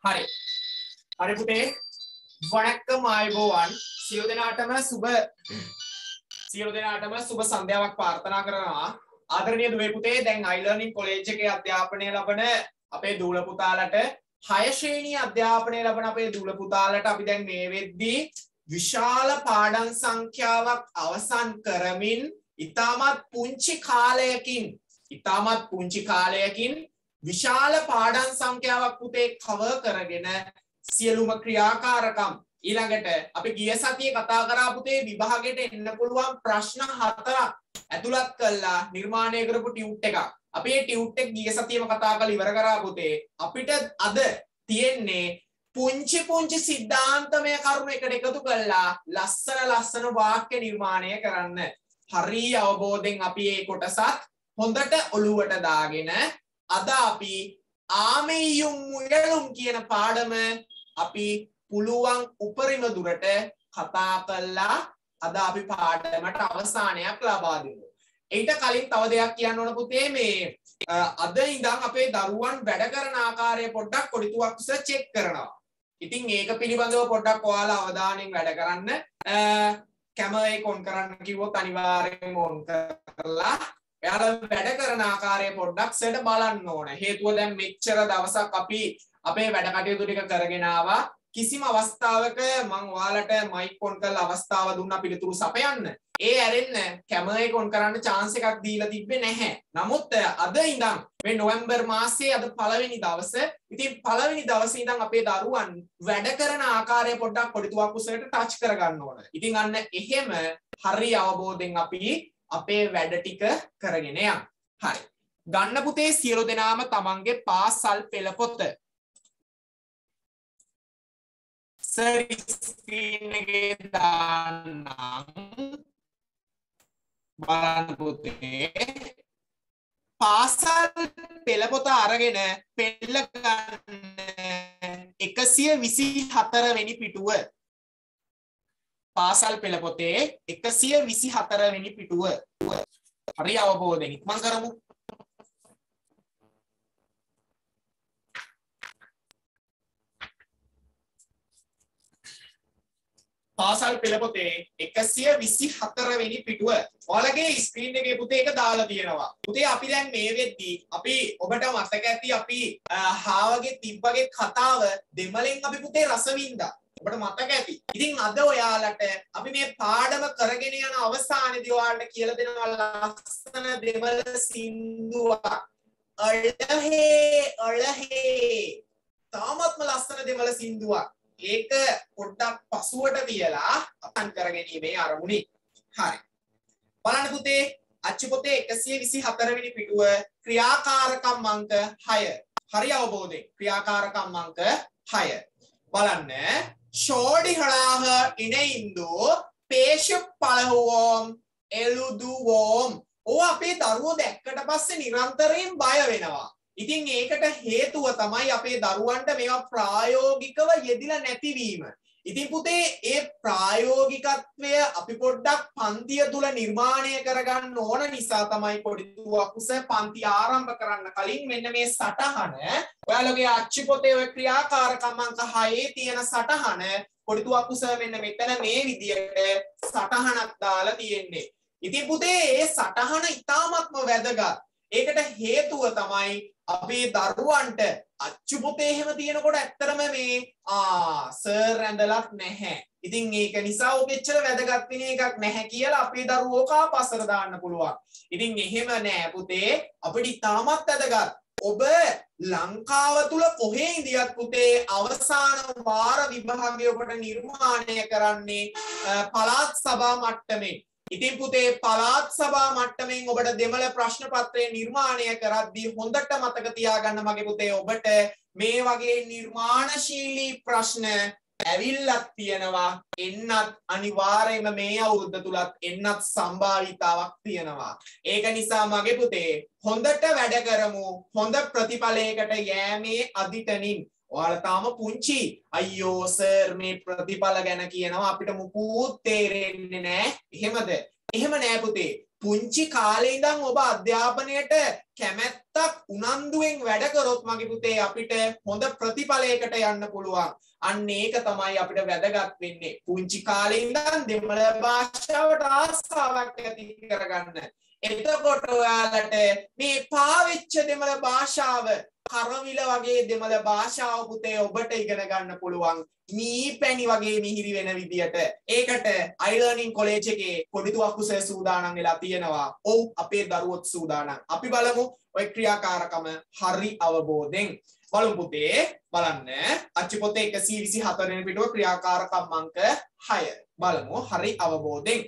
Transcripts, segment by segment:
හරි. හරි පුතේ. වණක්කම් ආයුබෝවන්. සියලු දෙනාටම සුබ සන්ධ්‍යාවක් ප්‍රාර්ථනා කරනවා. ආදරණීය දුවේ පුතේ, දැන් iLearning කොලෙජ් එකේ අධ්‍යාපනය ලබන අපේ දූල පුතාලට 6 ශ්‍රේණිය අධ්‍යාපනය ලබන අපේ දූල පුතාලට අපි දැන් මේ වෙද්දී විශාල පාඩම් සංඛ්‍යාවක් අවසන් කරමින් ඉතාමත් පුංචි කාලයකින් විශාල පාඩම් සංඛ්‍යාවක් පුතේ කවර් කරගෙන සියලුම ක්‍රියාකාරකම් ඊළඟට අපි ගිය සතියේ කතා කරා පුතේ විභාගයට එන්න පුළුවන් ප්‍රශ්න 4ක් ඇතුළත් කළා නිර්මාණය කරපු ටියුට් එකක්. අපි මේ ටියුට් එක ගිය සතියේම කතා කරලා ඉවර කරා පුතේ. අපිට අද තියෙන්නේ පුංචි සිද්ධාන්තමය කරුණු එකට එකතු කරලා ලස්සන වාක්‍ය නිර්මාණය කරන්න. හරි අවබෝධයෙන් අපි මේ කොටසත් හොඳට ඔළුවට දාගෙන අද අපි ආමෙයුම් මුයලුම් කියන පාඩම අපි පුළුවන් උපරිම දුරට කතා කළා. අද අපි පාඩමට අවසානයක් ලබා දෙමු. ඊට කලින් තව දෙයක් කියන්න ඕන පුතේ, මේ අද ඉඳන් අපේ දරුවන් වැඩ කරන ආකාරය පොඩ්ඩක් කොඩිතුවක් උස චෙක් කරනවා. ඉතින් ඒක පිළිබඳව පොඩ්ඩක් ඔයාලා අවධානයෙන් වැඩ කරන්න. කැමරා එක ඔන් කරන්න කිව්වොත් අනිවාර්යයෙන්ම ඔන් කරලා එයාලා වැඩ කරන ආකාරය පොඩ්ඩක් සෙට බලන්න ඕන. හේතුව දැන් මෙච්චර දවසක් අපි අපේ වැඩ කටයුතු ටික කරගෙන ආවා. කිසිම අවස්ථාවක මම ඔයාලට මයික් ඔන් කරලා අවස්ථාව දුන්නා පිළිතුරු සපයන්න. ඒ ඇරෙන්න කැමරා එක ඔන් කරන්න chance එකක් දීලා තිබ්බේ නැහැ. නමුත් අද ඉඳන් මේ නොවැම්බර් මාසයේ අද පළවෙනි දවසේ, ඉතින් පළවෙනි දවසේ ඉඳන් අපේ දරුවන් වැඩ කරන ආකාරය පොඩ්ඩක් කොඩිතුවක් උසට ටච් කරගන්න ඕන. ඉතින් අන්න එහෙම හරි අවබෝධයෙන් අපි අපේ වැඩ ටික කරගෙන යන්න. හරි. ගන්න පුතේ සියලු දෙනාම තමන්ගේ පාසල් පෙළ පොත. සර් ස්ක්‍රීන් එකේ දාන්නම්. බලන්න පුතේ. පාසල් පෙළ පොත අරගෙන පෙළ ගන්න 124 වෙනි පිටුව. පාසල් පෙළ පොතේ 124 වෙනි පිටුව. හරි අවබෝධයෙන් ඉක්මන් කරමු. පාසල් පෙළ පොතේ 124 වෙනි පිටුව. ඔයාලගේ ස්ක්‍රීන් එකේ පුතේ ඒක දාලා තියෙනවා. පුතේ අපි දැන් මේ වෙද්දී අපි ඔබට මතක ඇති අපි හාවගේ තිබ්බගේ කතාව දෙමළෙන් අපි පුතේ රස වින්දා. ඔබට මතක ඇති. ඉතින් අද ඔයාලට අපි මේ පාඩම කරගෙන යන අවසානයේදී ඔයාලට කියලා දෙනවා ලස්සන දෙමළ සින්දුවක්. අලහේ තාමත්ම ලස්සන දෙමළ සින්දුවක්. ඒක පොඩ්ඩක් පසුවට තියලා අපන් කරගැනීමේ අරමුණයි. හරි. බලන්න පුතේ අච්චු පොතේ 124 වෙනි පිටුව ක්‍රියාකාරකම් අංක 6. හරි අවබෝධයෙන් ක්‍රියාකාරකම් අංක 6. බලන්න. ஷோடிகளாக இணைந்து பேசப் பழகுவோம் எழுதுவோம். ඕ අපේ දරුවෝ දැක්කට පස්සේ නිරන්තරයෙන් බය වෙනවා. ඉතින් ඒකට හේතුව තමයි අපේ දරුවන්ට මේවා ප්‍රායෝගිකව යෙදිලා නැතිවීම. ඉතින් පුතේ ඒ ප්‍රායෝගිකත්වය අපි පොඩ්ඩක් පන්තිය තුල නිර්මාණය කරගන්න ඕන නිසා තමයි පොඩිතුවක් උස පන්ති ආරම්භ කරන්න කලින් මෙන්න මේ සටහන ඔයාලගේ අච්චු පොතේ ඔය ක්‍රියාකාරකම් අංක 6 තියෙන සටහන පොඩිතුවක් උස මෙන්න මෙතන මේ විදියට සටහනක් දාලා තියෙන්නේ. ඉතින් පුතේ ඒ සටහන ඉතාමත්ම වැදගත්. ඒකට හේතුව තමයි අපේ දරුවන්ට අච්චු පොතේ එහෙම තියෙනකොට ඇත්තටම මේ සර් ඇඳලත් නැහැ. ඉතින් ඒක නිසා ඔබ එච්චර වැදගත් වෙන එකක් නැහැ කියලා අපේ දරුවෝ කාපස්සට දාන්න පුළුවන්. ඉතින් එහෙම නෑ පුතේ. අපිට ඉතාමත් වැදගත්. ඔබ ලංකාව තුල කොහේ ඉඳියත් පුතේ අවසාන වාර විභාගය ඔබට නිර්මාණය කරන්නේ පළාත් සභා මට්ටමේ. ඉතින් පුතේ පළාත් සභා මට්ටමින් ඔබට දෙමළ ප්‍රශ්න පත්‍රය නිර්මාණය කරද්දී හොඳට මතක තියාගන්න මගේ පුතේ, ඔබට මේ වගේ නිර්මාණශීලී ප්‍රශ්න ඇවිල්ලක් තියෙනවා. එන්නත් අනිවාර්යයෙන්ම මේ අවුරුද්ද තුලත් එන්නත් සම්භාවිතාවක් තියෙනවා. ඒක නිසා මගේ පුතේ හොඳට වැඩ කරමු. හොඳ ප්‍රතිඵලයකට යෑමේ අදිටනින්. ඔයාලා තාම පුංචි. අයියෝ සර් මේ ප්‍රතිඵල ගැන කියනවා අපිට මුකුත් තේරෙන්නේ නැහැ. එහෙමද? එහෙම නෑ පුතේ. පුංචි කාලේ ඉඳන් ඔබ අධ්‍යාපනයට කැමැත්තක් උනන්දුවෙන් වැඩ කරොත් මගේ පුතේ අපිට හොඳ ප්‍රතිඵලයකට යන්න පුළුවන්. අන්න ඒක තමයි අපිට වැදගත් වෙන්නේ. පුංචි කාලේ ඉඳන් දෙමළ භාෂාවට ආසාවක් ඇති කරගන්න. එතකොට ඔයාලට මේ පාවිච්ච දෙමළ භාෂාව කරවිල වගේ දෙමළ භාෂාව පුතේ ඔබට ඉගෙන ගන්න පුළුවන්. මීපැණි වගේ මිහිරි වෙන විදියට. ඒකට iLearning college එකේ කොඩිතුවක්කු සර් සූදානම් වෙලා තියෙනවා. ඔව් අපේ දරුවොත් සූදානම්. අපි බලමු ඔය ක්‍රියාකාරකම හරි අවබෝධයෙන්. බලමු පුතේ බලන්න. අච්චු පොතේ 124 වෙනි පිටුව ක්‍රියාකාරකම් අංක 6. බලමු හරි අවබෝධයෙන්.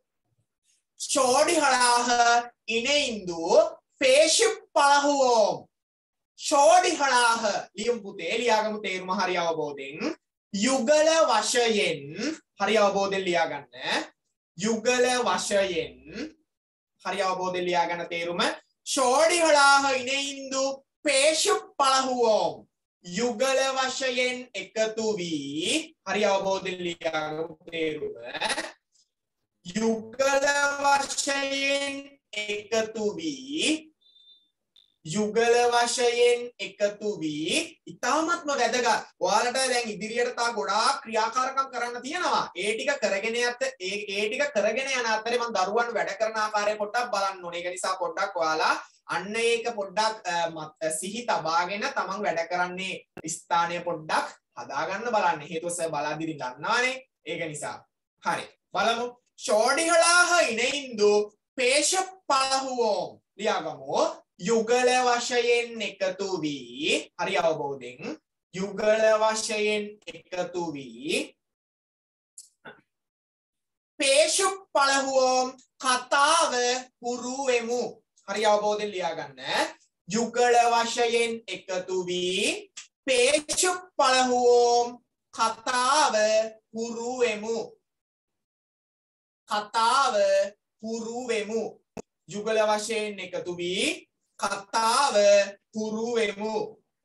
ஷோடிகளாக இணைந்து பேசிப் பழகுவோம். ஷோடிகளாக ලියමු පුතේ ලියාගමු තේරුම හරි අවබෝධයෙන්. යුගල වශයෙන් හරි අවබෝධයෙන් ලියා ගන්න. යුගල වශයෙන් හරි අවබෝධයෙන් ලියා ගන්න තේරුම. ஷோடிகளாக இணைந்து பேசிப் பழகுவோம். යුගල වශයෙන් එකතු වී හරි අවබෝධයෙන් ලියා ගමු තේරුම. යුගල වශයෙන් එකතු වී යුගල වශයෙන් එකතු වී ඉතාමත්ම වැදගත්. ඔයාලට දැන් ඉදිරියට තා ගොඩාක් ක්‍රියාකාරකම් කරන්න තියෙනවා. ඒ ටික කරගෙන යන අතරේ මම දරුවන් වැඩ කරන ආකාරය පොඩ්ඩක් බලන්න ඕනේ. ඒක නිසා පොඩ්ඩක් ඔයාලා අන්න ඒක පොඩ්ඩක් සිහි තබාගෙන තමන් වැඩ කරන්නේ ස්ථානය පොඩ්ඩක් හදාගන්න බලන්න. හේතුව සර් බලාදිරි දන්නවනේ. ඒක නිසා. හරි. බලමු. ஷோடிகளாக இணைந்து பேசப் பழகுவோம். ලියාගමු. යුගල වශයෙන් එකතු වී හරි අවබෝධයෙන් යුගල වශයෙන් එකතු වී பேசப் பழகுவோம் කතාව හුරු වෙමු. හරි අවබෝධයෙන් ලියා ගන්න. යුගල වශයෙන් එකතු වී பேசப் பழகுவோம் කතාව හුරු වෙමු. කතාව හුරු වෙමු. යුගල වශයෙන් එකතු වී කතාව හුරු වෙමු.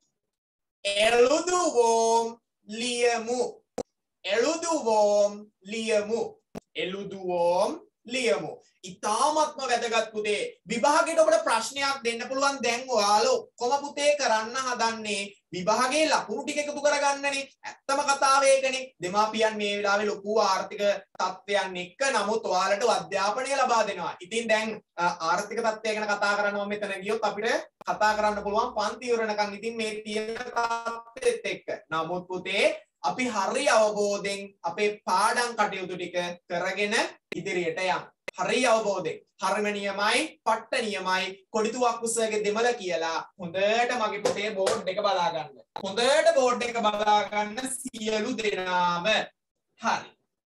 එළුදුවෝම් ලියමු. එළුදුවෝම් ලියමු. එළුදුවෝම් ලියමු. ඉතාමත්ම වැදගත් පුතේ. විභාගයට ඔබට ප්‍රශ්නයක් දෙන්න පුළුවන්. දැන් ඔයාලා ඔක්කොම පුතේ කරන්න හදන්නේ විභාගයේ ලකුණු ටික එකතු කරගන්නනේ. ඇත්තම කතාව ඒකනේ. දෙමාපියන් මේ වෙලාවේ ලොකු ආර්ථික තත්ත්වයන් එක්ක නමුත් ඔයාලට අධ්‍යාපනය ලබා දෙනවා. ඉතින් දැන් ආර්ථික තත්ත්වය ගැන කතා කරනවා මෙතන ගියොත් අපිට කතා කරන්න පුළුවන් පන්ති ඉවරනකන් ඉතින් මේ තියෙන තත්ත්වෙත් එක්ක. නමුත් පුතේ අපි හරි අවබෝධයෙන් අපේ පාඩම් කටයුතු ටික කරගෙන ඉදිරියට යමු. හරි අවබෝධයෙන් හරිම නියමයි පට්ට නියමයි කොඩිතුවක්කු සර්ගේ දෙමළ කියලා හොඳට මගේ පොතේ බෝඩ් එක බලා ගන්න. හොඳට බෝඩ් එක බලා ගන්න සියලු දෙනාම. හරි.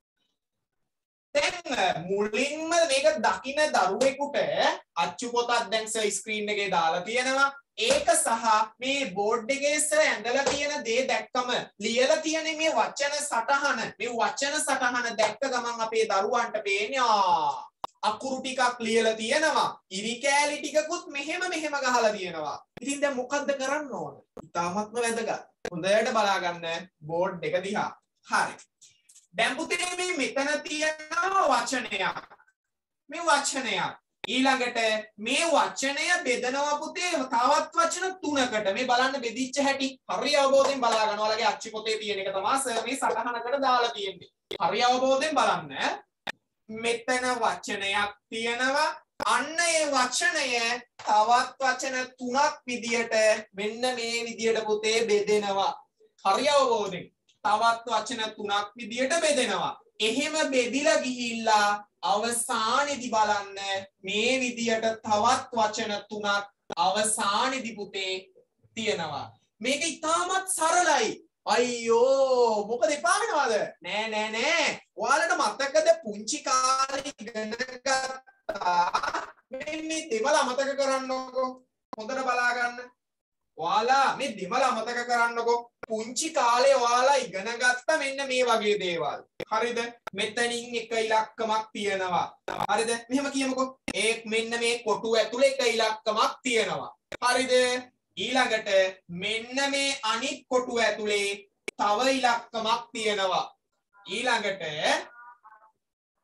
දැන් මුලින්ම මේක දකින්න දරුවෙකුට අච්චු පොතක් දැන් සර් ස්ක්‍රීන් එකේ දාලා තියෙනවා. ඒක සහ මේ බෝඩ් එකේ සර් ඇඳලා තියෙන දේ දැක්කම ලියලා තියෙන මේ වචන සටහන දැක්ක ගමන් අපේ දරුවන්ට පේන්නේ අකුරු ටිකක් ලියලා තියෙනවා. ඉරි කෑලි ටිකකුත් මෙහෙම ගහලා තියෙනවා. ඉතින් දැන් මොකද්ද කරන්න ඕන? ඉතාමත්ම වැදගත්. හොඳට බලා ගන්න බෝඩ් එක දිහා. හරි. දැන් පුතේ මේ මෙතන තියෙන වචනයක්. මේ වචනයක්. ඊළඟට මේ වචනය බෙදනවා පුතේ තවත් වචන තුනකට. මේ බලන්න බෙදිච්ච හැටි. හරි අවබෝධයෙන් බලා ගන්න. ඔයාලගේ අච්චි පොතේ තියෙන එක තමයි සර් මේ සටහනකට දාලා තියෙන්නේ. හරි අවබෝධයෙන් බලන්න. මෙතන වචනයක් තියෙනවා. අන්න ඒ වචනය තවත් වචන තුනක් විදියට මෙන්න මේ විදියට පුතේ බෙදෙනවා. හරි අවබෝධයෙන්. තවත් වචන තුනක් විදියට බෙදෙනවා. එහෙම බෙදිලා ගිහිල්ලා අවසානයේදී බලන්න මේ විදියට තවත් වචන තුනක් අවසානයේදී පුතේ තියෙනවා. මේක ඉතාමත් සරලයි. අයියෝ මොකද එපා වෙනවද? නෑ. ඔයාලට මතකද පුංචි කාලේ ඉගෙන ගත්තා මේ දෙමළ අමතක කරන්නකෝ. හොඳට බලා ගන්න. ඔයාලා මේ දෙමළ අමතක කරන්නකෝ. පුංචි කාලේ ඔයාලා ඉගෙන ගත්ත මෙන්න මේ වගේ දේවල්. හරිද? මෙතනින් එක ඉලක්කමක් තියෙනවා. හරිද? මෙහෙම කියමුකෝ. මෙන්න මේ කොටු ඇතුලේ එක ඉලක්කමක් තියෙනවා. හරිද? ඊළඟට මෙන්න මේ අනිත් කොටු ඇතුලේ තව ඉලක්කමක් තියෙනවා. ඊළඟට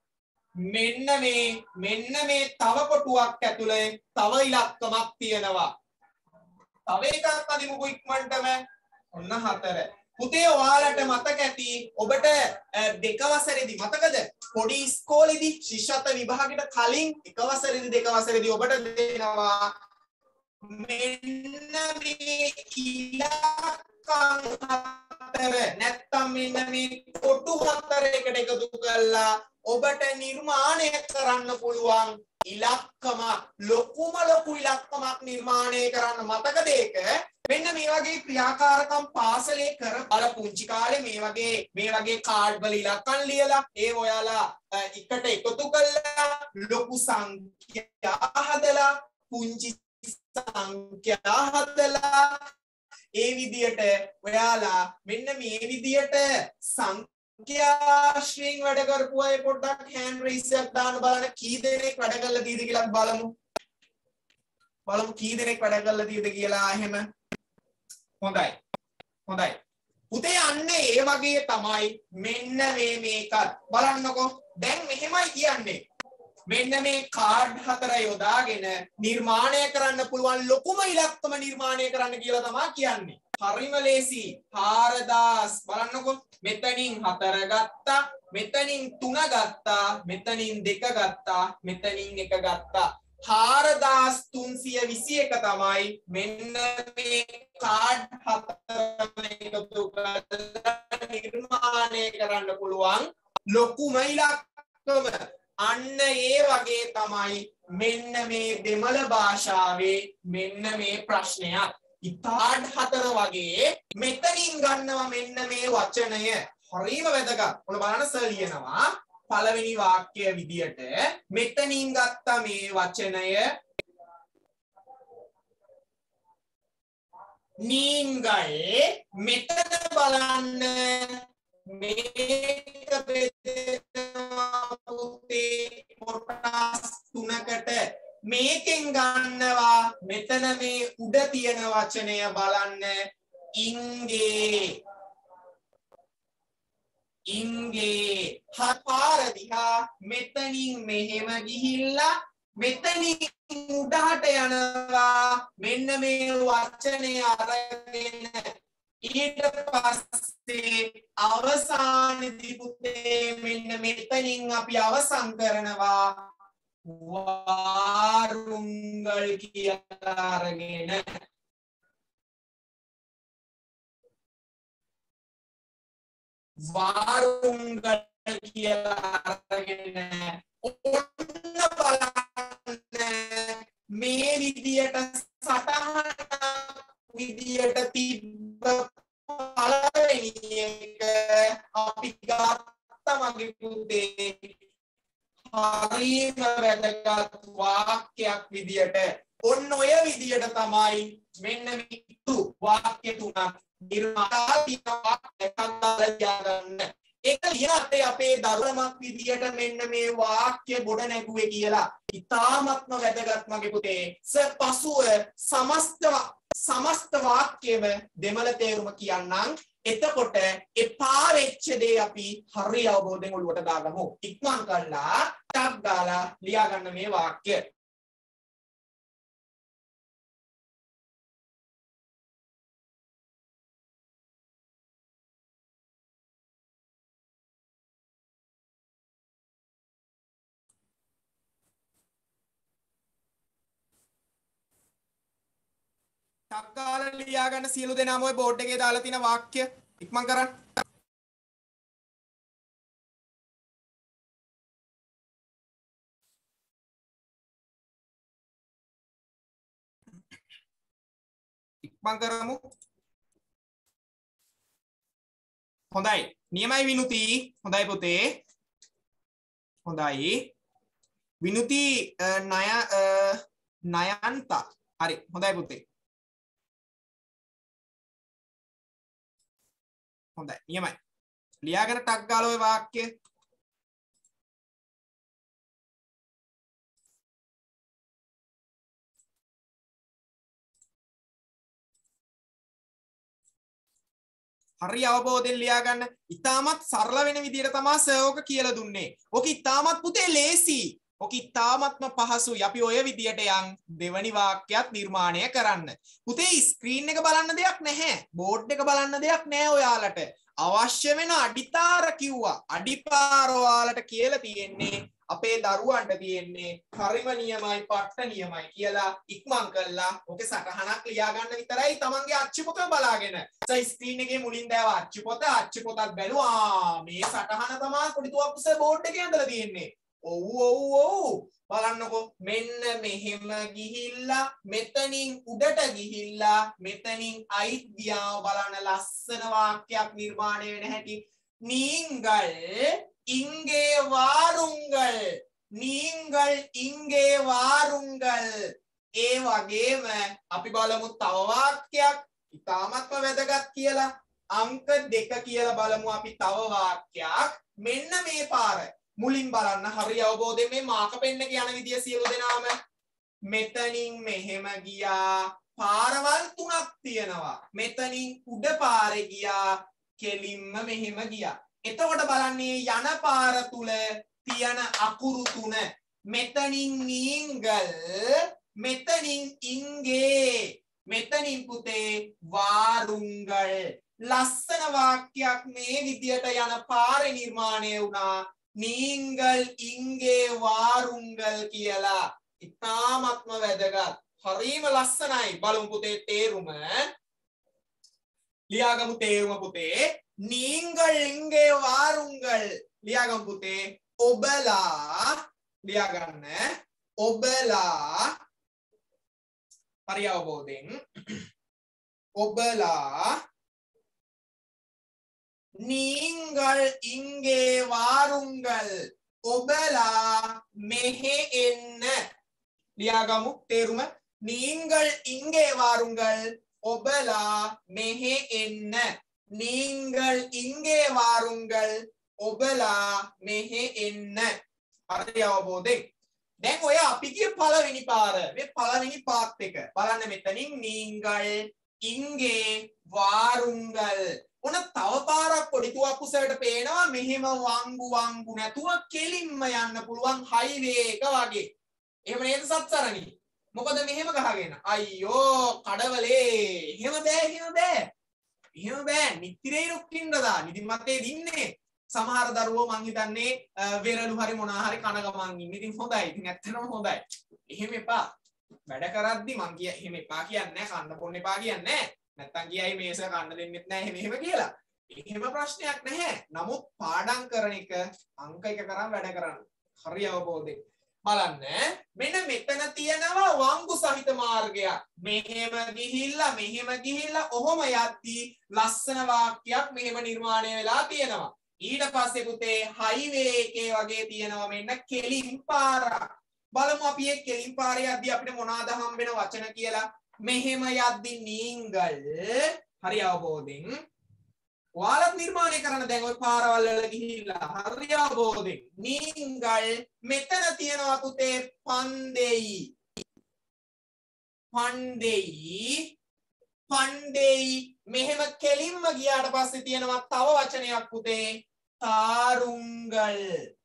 මෙන්න මේ තව කොටුවක් ඇතුලේ තව ඉලක්කමක් තියෙනවා. තව එකක් අදිමුකෝ ඉක්මනටම. ඔන්න 4. පුතේ ඔයාලට මතක ඇති ඔබට දෙක වසරේදී මතකද? පොඩි ඉස්කෝලේදී ශිෂ්‍යත්ව විභාගෙට කලින් එක වසරේදී දෙක වසරේදී ඔබට දෙනවා මෙන්න මේ ඉලක්කම් 4 නැත්තම් මෙන්න මේ කොටු 4 එකට එකතු කරලා ඔබට නිර්මාණය කරන්න පුළුවන් ඉලක්කම ලොකුම ලොකු ඉලක්කමක් නිර්මාණය කරන්න. මතකද ඒක? මෙන්න මේ වගේ ක්‍රියාකාරකම් පාසලේ කර අර පුංචි කාලේ මේ වගේ කාඩ් වල ඉලක්කම් ලියලා ඒ ඔයාලා එකට එකතු කරලා ලොකු සංඛ්‍යා හදලා පුංචි සංඛ්‍යා හදලා ඒ විදියට ඔයාලා මෙන්න මේ විදියට සංඛ්‍යාශ්‍රයෙන් වැඩ කරපු අය පොඩ්ඩක් හෑන්ඩ් රේස් එකක් දාන්න බලන්න කී දෙනෙක් වැඩ කරලා තියෙද කියලා බලමු කී දෙනෙක් වැඩ කරලා තියෙද කියලා. එහෙම හොඳයි පුතේ අන්න ඒ වගේ තමයි මෙන්න මේක බලන්නකෝ. දැන් මෙහෙමයි කියන්නේ මෙන්න මේ කාඩ් 4 යොදාගෙන නිර්මාණය කරන්න පුළුවන් ලොකුම ඉලක්කම නිර්මාණය කරන්න කියලා තමයි කියන්නේ. හරිම ලේසි. 4000 බලන්නකෝ. මෙතනින් 4 ගත්තා, මෙතනින් 3 ගත්තා, මෙතනින් 2 ගත්තා, මෙතනින් 1 ගත්තා. 4321 තමයි මෙන්න මේ කාඩ් 4 එකතු කරලා නිර්මාණය කරන්න පුළුවන් ලොකුම ඉලක්කම. අන්න ඒ වගේ තමයි මෙන්න මේ දෙමළ භාෂාවේ මෙන්න මේ ප්‍රශ්නයක්. කාඩ් 4 වගේ මෙතනින් ගන්නවා මෙන්න මේ වචනය. හරිම වැදගත්. ඔන්න බලන්න සර් ලියනවා පළවෙනි වාක්‍ය විදියට මෙතනින් ගත්ත මේ වචනය නීන්ගයේ මෙතන බලන්න මේක බෙදෙනවා පුතේ කොටස් 3කට. මේකෙන් ගන්නවා මෙතන මේ උඩ තියෙන වචනය බලන්න ඉංගේ හපාර දිහා මෙතනින් මෙහෙම ගිහිල්ලා මෙතනින් උඩහට යනවා මෙන්න මේ වචනය අරගෙන ඊට පස්සේ අවසානයේදී පුතේ මෙන්න මෙතනින් අපි අවසන් කරනවා වාරුංගල් කියලා අරගෙන. වාරුංගල් කියලා අරගෙන ඔන්න බලන්න මේ විදියට සටහන විදියට තිබ්බ පළවෙනි එක අපි ගත්තා මගේ පුතේ හරිම වැදගත් වාක්‍යයක් විදියට. ඔන්න ඔය විදියට තමයි මෙන්න මේ වාක්‍ය තුනක් නිර්මාණය එකක් දාලා ඒක ලියනත් අපේ දරුවමක් විදියට මෙන්න මේ වාක්‍ය ගොඩ නැගුවේ කියලා. ඉතාමත්ම වැදගත් මගේ පුතේ. පසුව සමස්ත වාක්‍යෙම දෙමළ තේරුම කියන්නම්. එතකොට එපා වෙච්ච දේ අපි හරි අවබෝධයෙන් ඔළුවට දාගමු. ඉක්මන් කරලා ටක් ගාලා ලියා ගන්න මේ වාක්‍ය. ටක්කාල ලියා ගන්න සියලු දෙනාම ওই බෝඩ් එකේ දාලා තියෙන වාක්‍ය ඉක්මන් කරන්න. ඉක්මන් කරමු. හොඳයි. නියමයි විනුති. හොඳයි පුතේ. හොඳයි. විනුති නයන්ත. හරි. හොඳයි පුතේ. හොඳයි නියමයි. ලියාගෙන ටක් ගාලා ඔය වාක්‍ය හරි අවබෝධයෙන් ලියා ගන්න. ඉතාමත් සරල වෙන විදිහට තමයි සර් ඔක කියලා දුන්නේ. ඔක ඉතාමත් පුතේ ලේසි. ඔක ඉතාමත්ම පහසුයි. අපි ඔය විදිහට යන් දෙවනි වාක්‍යයක් නිර්මාණය කරන්න. පුතේ ස්ක්‍රීන් එක බලන්න දෙයක් නැහැ. බෝඩ් එක බලන්න දෙයක් නැහැ ඔයාලට. අවශ්‍ය වෙන අඩිතාර කිව්වා. අඩිපාර ඔයාලට කියලා තියෙන්නේ අපේ දරුවන්ට තියෙන්නේ හරිම නියමයි පට්ට නියමයි කියලා ඉක්මන් කළා. ඔකේ සටහනක් ලියා ගන්න විතරයි තමන්ගේ අච්චු පොත බලාගෙන. ස්ක්‍රීන් එකේ මුලින් දැව අච්චු පොතත් බැලුවා. මේ සටහන තමයි පොඩි තුවක්කුසේ බෝඩ් එකේ ඇඳලා තියෙන්නේ. ඔව් බලන්නකෝ මෙන්න මෙහෙම ගිහිල්ලා මෙතනින් උඩට ගිහිල්ලා මෙතනින් අයිත් ගියාම බලන්න ලස්සන වාක්‍යයක් නිර්මාණය වෙන හැටි. நீங்கள் இங்கே வாருங்கள். நீங்கள் இங்கே வாருங்கள். ඒ වගේම අපි බලමු තව වාක්‍යයක් ඉතාමත්ම වැදගත් කියලා. අංක 2 කියලා බලමු අපි තව වාක්‍යයක්. මෙන්න මේ පාර මුලින් බලන්න හරි අවබෝධයෙන් මේ මාක පෙන්න කියන විදිය සියලු දෙනාම මෙතනින් මෙහෙම ගියා. පාරවල් 3ක් තියෙනවා. මෙතනින් උඩ පාරේ ගියා. කෙලින්ම මෙහෙම ගියා. එතකොට බලන්නේ යන පාර තුල තියෙන අකුරු 3. මෙතනින් நீங்கள், මෙතනින් ඉංගේ, මෙතනින් පුතේ වාරුංගල්. ලස්සන වාක්‍යයක් මේ විදියට යන පාරේ නිර්මාණය වුණා. நீங்கள் இங்கே வாருங்கள் කියලා. ඉතාමත්ම වැදගත්. හරිම ලස්සනයි. බලමු පුතේ තේරුම. ලියාගමු තේරුම පුතේ. நீங்கள் இங்கே வாருங்கள். ලියාගමු පුතේ. ඔබලා ලියාගන්න. ඔබලා හරි අවබෝධයෙන් ඔබලා நீங்கள் இங்கே வாருங்கள். ඔබලා මෙහෙ එන්න. ලියාගමු තේරුම. நீங்கள் இங்கே வாருங்கள். ඔබලා මෙහෙ එන්න. நீங்கள் இங்கே வாருங்கள். ඔබලා මෙහෙ එන්න. හරි අවබෝධයෙන්. දැන් ඔය අපි කිය පළවෙනි පාර. මේ පළවෙනි පාත් එක. බලන්න මෙතනින් நீங்கள் இங்கே வாருங்கள். උන තව පාරක් පොඩි තුවක්කුසට පේනවා මෙහෙම වංගු නැතුව කෙලින්ම යන්න පුළුවන් හයිවේ එක වගේ. එහෙම නේද සත්සරණි? මොකද මෙහෙම ගහගෙන අයියෝ කඩවලේ එහෙම බෑ නිත්‍තරේ රුක්කින්නදා නිදිමතේ දින්නේ සමහර දරුවෝ මං හිතන්නේ වෙරළු හරි මොනවා හරි කන ගමන් ඉන්නේ. ඉතින් හොඳයි. ඉතින් ඇත්තටම හොඳයි. එහෙම එපා. වැඩ කරද්දි මං එහෙම එපා කියන්නේ නැහැ. කන්න බොන්න එපා කියන්නේ නැහැ. නැත්තම් කියයි මේස කන්න දෙන්නෙත් නැහැ එහෙම කියලා. එහෙම ප්‍රශ්නයක් නැහැ. නමුත් පාඩම් කරන එක අංක එක කරන් වැඩ කරන්න. හරි අවබෝධයෙන්. බලන්න මෙන්න මෙතන තියෙනවා වංගු සහිත මාර්ගයක්. මෙහෙම ගිහිල්ලා ඔහොම යද්දී ලස්සන වාක්‍යයක් මෙහෙම නිර්මාණය වෙලා තියෙනවා. ඊට පස්සේ පුතේ හයිවේ එකේ වගේ තියෙනවා මෙන්න කෙලින් පාරක්. බලමු අපි මේ කෙලින් පාරේ යද්දී අපිට මොනවාද හම්බෙන වචන කියලා. මෙහෙම යද්දී நீங்கள் හරි අවබෝධයෙන් ඔයාලත් නිර්මාණය කරන දැන් ওই පාරවල් වල ගිහිල්ලා හරි අවබෝධයෙන් நீங்கள் මෙතන තියනවා පුතේ පණ්ඩෙයි මෙහෙම කෙලින්ම ගියාට පස්සේ තියෙනවා තව වචනයක් පුතේ තාරුංගල්.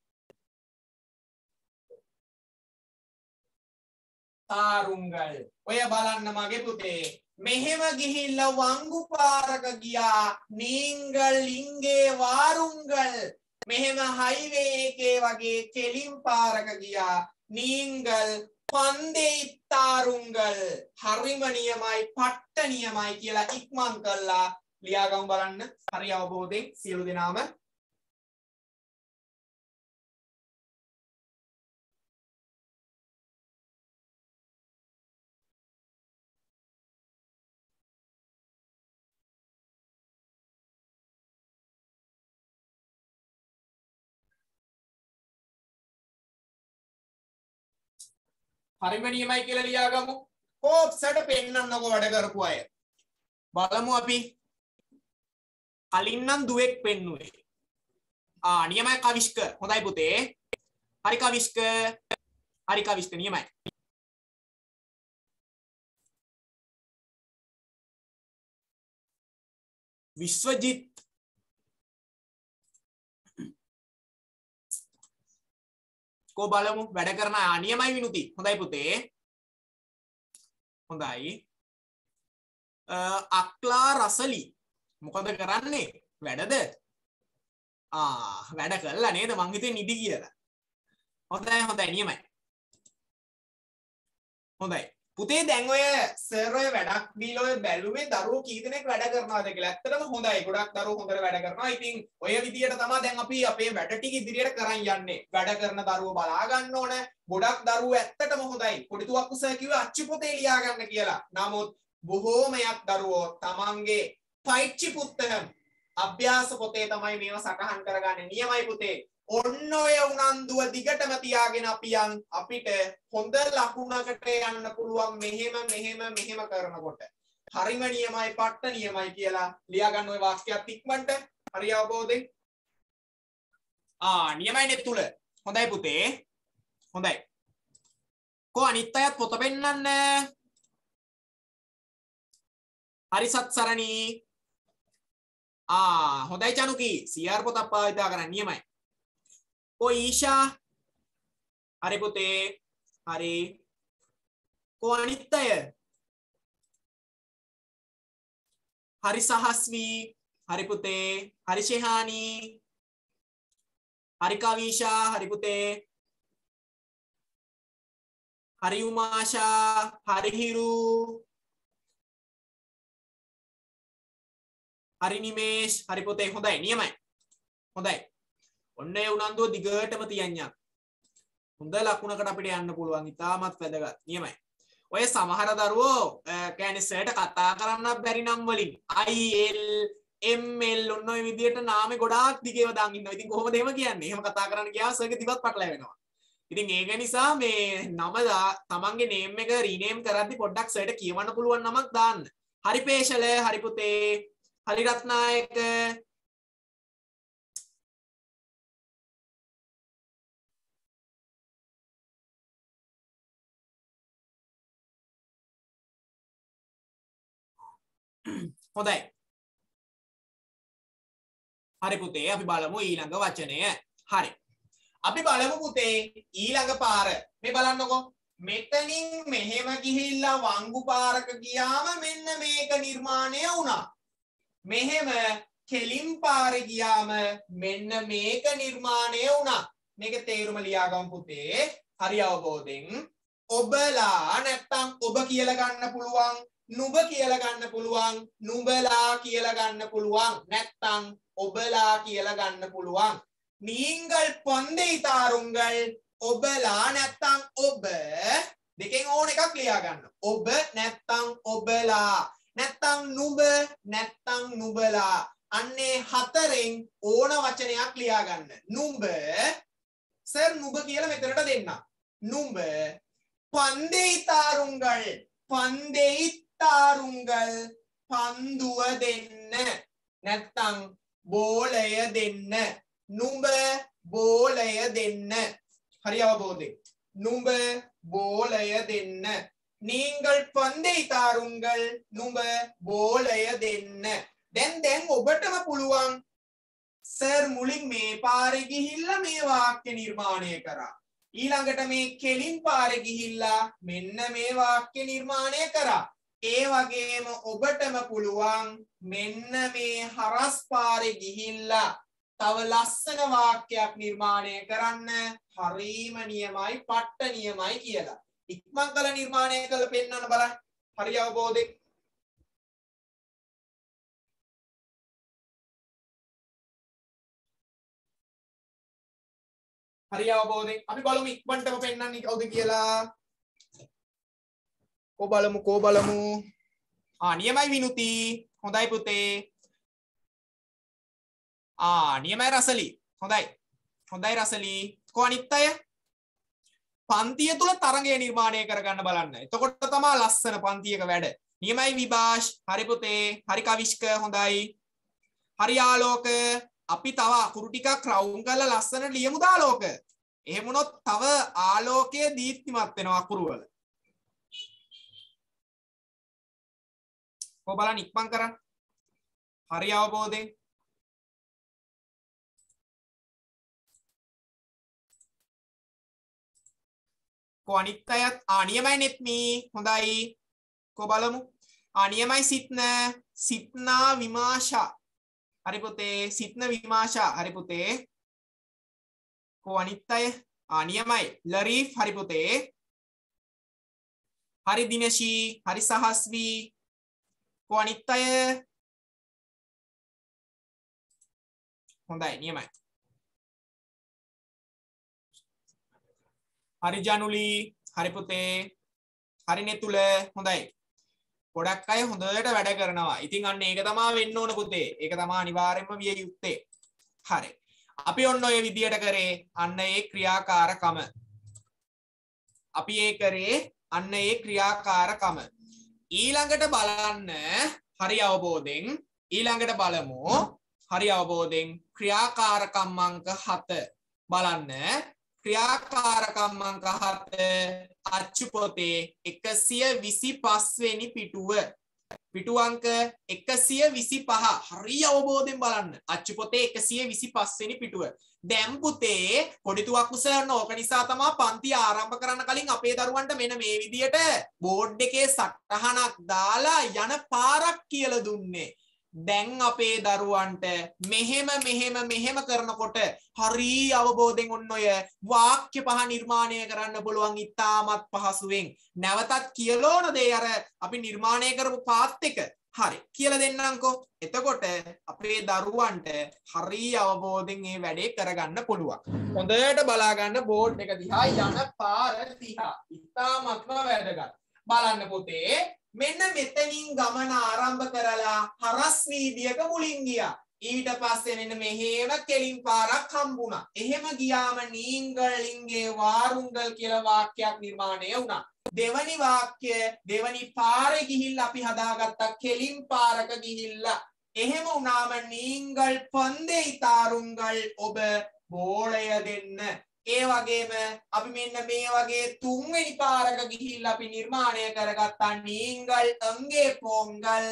ඔය බලන්න මගේ පුතේ මෙහෙම ගිහිල්ලා වංගු පාරක ගියා. நீங்கள் இங்கே வாருங்கள். මෙහෙම හයිවේ එකේ වගේ කෙලින් පාරක ගියා. நீங்கள் පන්දේ තාරුංගල්. හරිම නියමයි පට්ට නියමයි කියලා ඉක්මන් කළා. ලියාගමු බලන්න. හරි අවබෝධයෙන් සියලු දෙනාම. හරිම නියමයි කියලා ලියාගමු. කෝප්සට පෙන්නන්නකො වැඩ කරපු අය. බලමු අපි. කලින් නම් දුවෙක් පෙන්නුවේ. නියමයි කවිෂ්ක. හොඳයි පුතේ. හරි කවිෂ්ක නියමයි. විශ්වජිත් කෝ බලමු වැඩ කරන නියමයි විනුති හොඳයි පුතේ හොඳයි අක්ලා රසලි මොකද කරන්නේ වැඩද වැඩ කළා නේද මං හිතුවේ නිදි කියලා හොඳයි හොඳයි නියමයි හොඳයි පුතේ දැන් ඔය සර් ඔය වැඩක් දීලා ඔය බැලුවේ දරුවෝ කී දෙනෙක් වැඩ කරනවද කියලා. ඇත්තටම හොඳයි. ගොඩක් දරුවෝ හොඳට වැඩ කරනවා. ඉතින් ඔය විදියට තමයි දැන් අපි අපේ වැඩ ටික ඉදිරියට කරන් යන්නේ. වැඩ කරන දරුවෝ බලා ගන්න ඕන. ගොඩක් දරුවෝ ඇත්තටම හොඳයි. පොඩි තුවක්කු සර් කිව්වේ අච්චු පොතේ ලියා ගන්න කියලා. නමුත් බොහෝමයක් දරුවෝ තමන්ගේ පයිච්චි පුත්තහම් අභ්‍යාස පොතේ තමයි මේව සටහන් කරගන්නේ. නියමයි පුතේ. ඔන්න ඔය උනන්දුව දිගටම තියාගෙන අපිට හොඳ ලකුණකට යන්න පුළුවන් මෙහෙම කරනකොට. හරිම නියමයි පට්ට නියමයි කියලා ලියා ගන්න ඔය වාක්‍යයත් ඉක්මනට හරි අවබෝධයෙන්. නියමයිනේ තුල. හොඳයි පුතේ. හොඳයි. කො අනිත් අයත් පොත පෙන්නන්න. හරි සත්සරණි. හොඳයි චනුකි. CR පොතක් පාවිච්චි කරන්න නියමයි. को ईशा हरे पुते हरे को अनित्य हरि सहस्वी हरि पुते हरि शेहानी हरि कावीशा हरि पुते हरि उमाशा हरि हिरू हरि निमेश हरि पुते හොඳයි නියමයි හොඳයි ඔන්න ඒ උනන්දුව දිගටම තියන්න. හොඳ ලකුණකට අපිට යන්න පුළුවන්. ඉතාමත් වැදගත්. නියමයි. ඔය සමහර දරුවෝ කියන්නේ සර්ට කතා කරන්න බැරි නම් වලින් IL ML ඔන්න ඔය විදියට නාමේ ගොඩාක් දිගේව දාන් ඉන්නවා. ඉතින් කොහොමද එහෙම කියන්නේ? එහෙම කතා කරන්න ගියාම සර්ගේ දිවත් පටලැවෙනවා. ඉතින් ඒක නිසා මේ නම තමන්ගේ නේම් එක රීනේම් කරද්දි පොඩ්ඩක් සර්ට කියවන්න පුළුවන් නමක් දාන්න. හරි පේශල, හරි පුතේ, හරි රත්නායක හොඳයි හරි පුතේ අපි බලමු ඊළඟ වචනය හරි අපි බලමු පුතේ ඊළඟ පාර මේ බලන්නකෝ මෙතනින් මෙහෙම ගිහිල්ලා වංගු පාරක ගියාම මෙන්න මේක නිර්මාණය වුණා මෙහෙම කෙලින් පාරේ ගියාම මෙන්න මේක නිර්මාණය වුණා මේක තේරුම ලියා ගමු පුතේ හරි අවබෝධයෙන් ඔබලා නැත්තම් ඔබ කියලා ගන්න පුළුවන් නුඹ කියලා ගන්න පුළුවන් නුඹලා කියලා ගන්න පුළුවන් නැත්තම් ඔබලා කියලා ගන්න පුළුවන් நீங்கள் පන්දේතාරුංගල් ඔබලා නැත්තම් ඔබ දෙකෙන් ඕන එකක් ලියා ගන්න ඔබ නැත්තම් ඔබලා නැත්තම් නුඹ නැත්තම් නුඹලා අන්නේ හතරෙන් ඕන වචනයක් ලියා ගන්න නුඹ සර් නුඹ කියලා මෙතනට දෙන්න නුඹ පන්දේතාරුංගල් පන්දේතාරුංගල් පන්දුව දෙන්න නැත්තම් බෝලය දෙන්න නුඹ බෝලය දෙන්න හරි අවබෝධයෙන් නුඹ බෝලය දෙන්න நீங்கள் පන්දේතාරුංගල් නුඹ බෝලය දෙන්න දැන් ඔබටම පුළුවන් සර් මුලින් මේ පාරේ ගිහිල්ලා මේ වාක්‍ය නිර්මාණය කරා ඊළඟට මේ කෙලින් පාරේ ගිහිල්ලා මෙන්න මේ වාක්‍ය නිර්මාණය කරා ඒ වගේම ඔබටම පුළුවන් මෙන්න මේ හරස් පාරේ ගිහිල්ලා තව ලස්සන වාක්‍යයක් නිර්මාණය කරන්න හරීම නියමයි පට්ට නියමයි කියලා ඉක්මන් කළ නිර්මාණය කළ පෙන්නන්න බලන්න හරි අවබෝධයෙන් හරි අවබෝධයෙන් අපි බලමු ඉක්මනටම පෙන්නන්නේ කවුද කියලා කෝ බලමු නියමයි විනුති හොඳයි පුතේ නියමයි රසලි හොඳයි රසලි කෝ අනිත් අය පන්තිය තුල තරගය නිර්මාණය කරගන්න බලන්න එතකොට තමයි ලස්සන පන්තියක වැඩ නියමයි විභාෂ් හරි පුතේ හරි කවිෂ්ක හොඳයි හරි ආලෝක අපි තව අකුරු ටිකක් රවුම් කරලා ලස්සනට ලියමු දාලෝක. එහෙම වුණොත් තව ආලෝකයේ දීප්තිමත් වෙනවා අකුරු වල. කො බලන්න ඉක්මන් කරන්න. හරි අවබෝධයෙන් කො අනිත් අයත් නියමයි නෙත් මේ හොඳයි කො බලමු නියමයි සිත්නා විමාශා හරි පුතේ සිත්න විමාශා හරි පුතේ කො අනිත් අය නියමයි ලරීෆ් හරි පුතේ හරි දිනශී හරි සහස්වී කො අනිත් අය හොඳයි නියමයි හරි ජනුලි හරි පුතේ හරි නෙතුල හොඳයි ගොඩක් අය හොඳට වැඩ කරනවා ඉතින් අන්න ඒක තමයි වෙන්න ඕන පුතේ ඒක තමයි අනිවාර්යයෙන්ම විය යුත්තේ හරි අපි ඔන්න ඔය විදියට කරේ අන්න ඒ ක්‍රියාකාරකම අපි ඒ කරේ අන්න ඒ ක්‍රියාකාරකම ඊළඟට බලන්න හරි අවබෝධයෙන් ඊළඟට බලමු හරි අවබෝධයෙන් ක්‍රියාකාරකම් අංක 7 බලන්න ක්‍රියාකාරකම් අංක 7 අච්චු පොතේ 125 වෙනි පිටුව පිටු අංක 125 හරි අවබෝධයෙන් බලන්න අච්චු පොතේ 125 වෙනි පිටුව දැන් පුතේ පොඩි තුවක් උසරන ඕක නිසා තමයි පන්තිය ආරම්භ කරන්න කලින් අපේ දරුවන්ට මෙන්න මේ විදියට බෝඩ් එකේ සටහනක් දාලා යන පාරක් කියලා දුන්නේ දැන් අපේ දරුවන්ට මෙහෙම කරනකොට හරි අවබෝධයෙන් ඔන්න ඔය වාක්‍ය පහ නිර්මාණය කරන්න පුළුවන් ඉතාමත් පහසුවෙන් නැවතත් කියලා ඕන දේ අර අපි නිර්මාණය කරපු පාත් එක හරි කියලා දෙන්නම්කෝ එතකොට අපේ දරුවන්ට හරි අවබෝධයෙන් මේ වැඩේ කරගන්න පුළුවන් හොඳට බලා ගන්න බෝඩ් එක දිහා යන පාර දිහා ඉතාමත්ම වැදගත් බලන්න පුතේ මෙන්න මෙතනින් ගමන ආරම්භ කරලා හරස් වීදියක මුලින් ගියා. ඊට පස්සේ මෙන්න මෙහෙම කෙලින් පාරක් හම්බුණා. එහෙම ගියාම නීංගල් ලිංගේ වාරුංගල් කියලා වාක්‍යයක් නිර්මාණය වුණා. දෙවනි වාක්‍ය දෙවනි පාරේ ගිහිල්ලා අපි හදාගත්තා කෙලින් පාරක ගිහිල්ලා. එහෙම වුණාම නීංගල් පන්දේ ඉතාරුංගල් ඔබ බෝලය දෙන්න. ඒ වගේම අපි මෙන්න මේ වගේ තුන්වෙනි පාරක ගිහිල්ලා අපි නිර්මාණය කරගත්තා නීංගල් අංගේ පොංගල්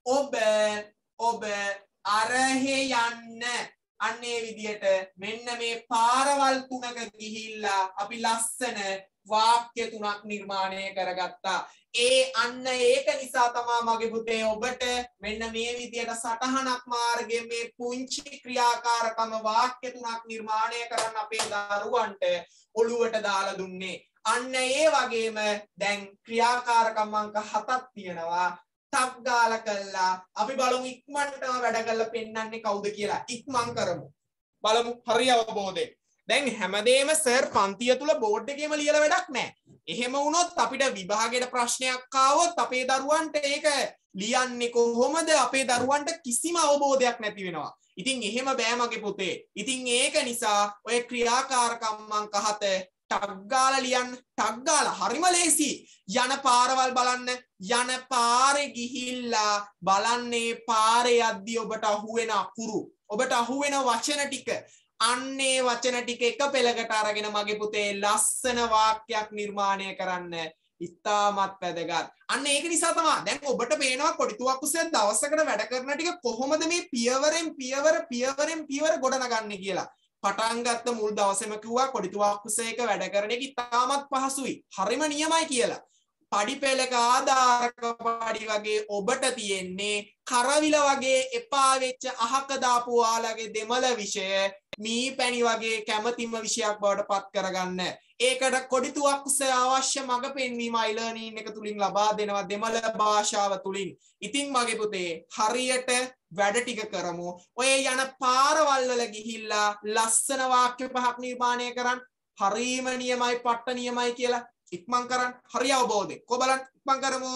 ඔබ අරහෙ යන්න අන්නේ විදියට මෙන්න මේ පාරවල් තුනක ගිහිල්ලා අපි ලස්සන වාක්‍ය තුනක් නිර්මාණය කරගත්තා අන්න ඒක නිසා තමයි මගේ පුතේ ඔබට මෙන්න මේ විදියට සටහනක් මාර්ගයෙන් මේ පුංචි ක්‍රියාකාරකම වාක්‍ය තුනක් නිර්මාණය කරන්න අපේ දරුවන්ට ඔළුවට දාලා දුන්නේ අන්න ඒ වගේම දැන් ක්‍රියාකාරකම් අංක 7ක් තියෙනවා ටක් ගාලා කළා අපි බලමු ඉක්මනටම වැඩ කරලා පෙන්නන්නේ කවුද කියලා ඉක්මන් කරමු බලමු හරි අවබෝධයෙන් දැන් හැමදේම සර් පන්තිය තුල බෝඩ් එකේම ලියලා වැඩක් නැහැ. එහෙම වුණොත් අපිට විභාගයට ප්‍රශ්නයක් ආවොත් අපේ දරුවන්ට ඒක ලියන්නේ කොහොමද? අපේ දරුවන්ට කිසිම අවබෝධයක් නැති වෙනවා. ඉතින් එහෙම බෑ මගේ පුතේ. ඉතින් ඒක නිසා ඔය ක්‍රියාකාරකම් අංක 7 ටක් ගාලා ලියන්න. ටක් ගාලා හරිම ලේසි. යන පාරවල් බලන්න. යන පාරේ ගිහිල්ලා බලන්නේ පාරේ යද්දි ඔබට අහුවෙන අකුරු. ඔබට අහුවෙන වචන ටික අන්නේ වචන ටික එක පෙළකට අරගෙන මගේ පුතේ ලස්සන වාක්‍යයක් නිර්මාණය කරන්න ඉතාමත් වැදගත්. අන්න ඒක නිසා තමයි දැන් ඔබට පේනවා කොඩිතුවක් උස්සේ දවසකට වැඩ කරන ටික කොහොමද මේ පියවරෙන් පියවර ගොඩනගන්නේ කියලා. පටන් ගත්ත මුල් දවසේම කිව්වා කොඩිතුවක් උස්සේ එක වැඩ කරන එක ඉතාමත් පහසුයි. හරිම නියමයි කියලා. පඩි පෙළක ආධාරක පඩි වගේ ඔබට තියෙන්නේ කරවිල වගේ එපා වෙච්ච අහක දාපු ඔයාලගේ දෙමළ විෂය මී පැණි වගේ කැමැතිම විෂයක් බවට පත් කරගන්න. ඒකට කොඩිතුවක් උස්සේ අවශ්‍ය මඟ පෙන්වීම e-learning එක තුලින් ලබා දෙනවා දෙමළ භාෂාව තුලින්. ඉතින් මගේ පුතේ හරියට වැඩ ටික කරමු. ඔය යන පාරවල් වල ගිහිල්ලා ලස්සන වාක්‍ය පහක් නිර්මාණය කරන්න. හරීම නියමයි පට්ට නියමයි කියලා ඉක්මන් කරන්න. හරි අවබෝධය. කො බලන්න ඉක්මන් කරමු.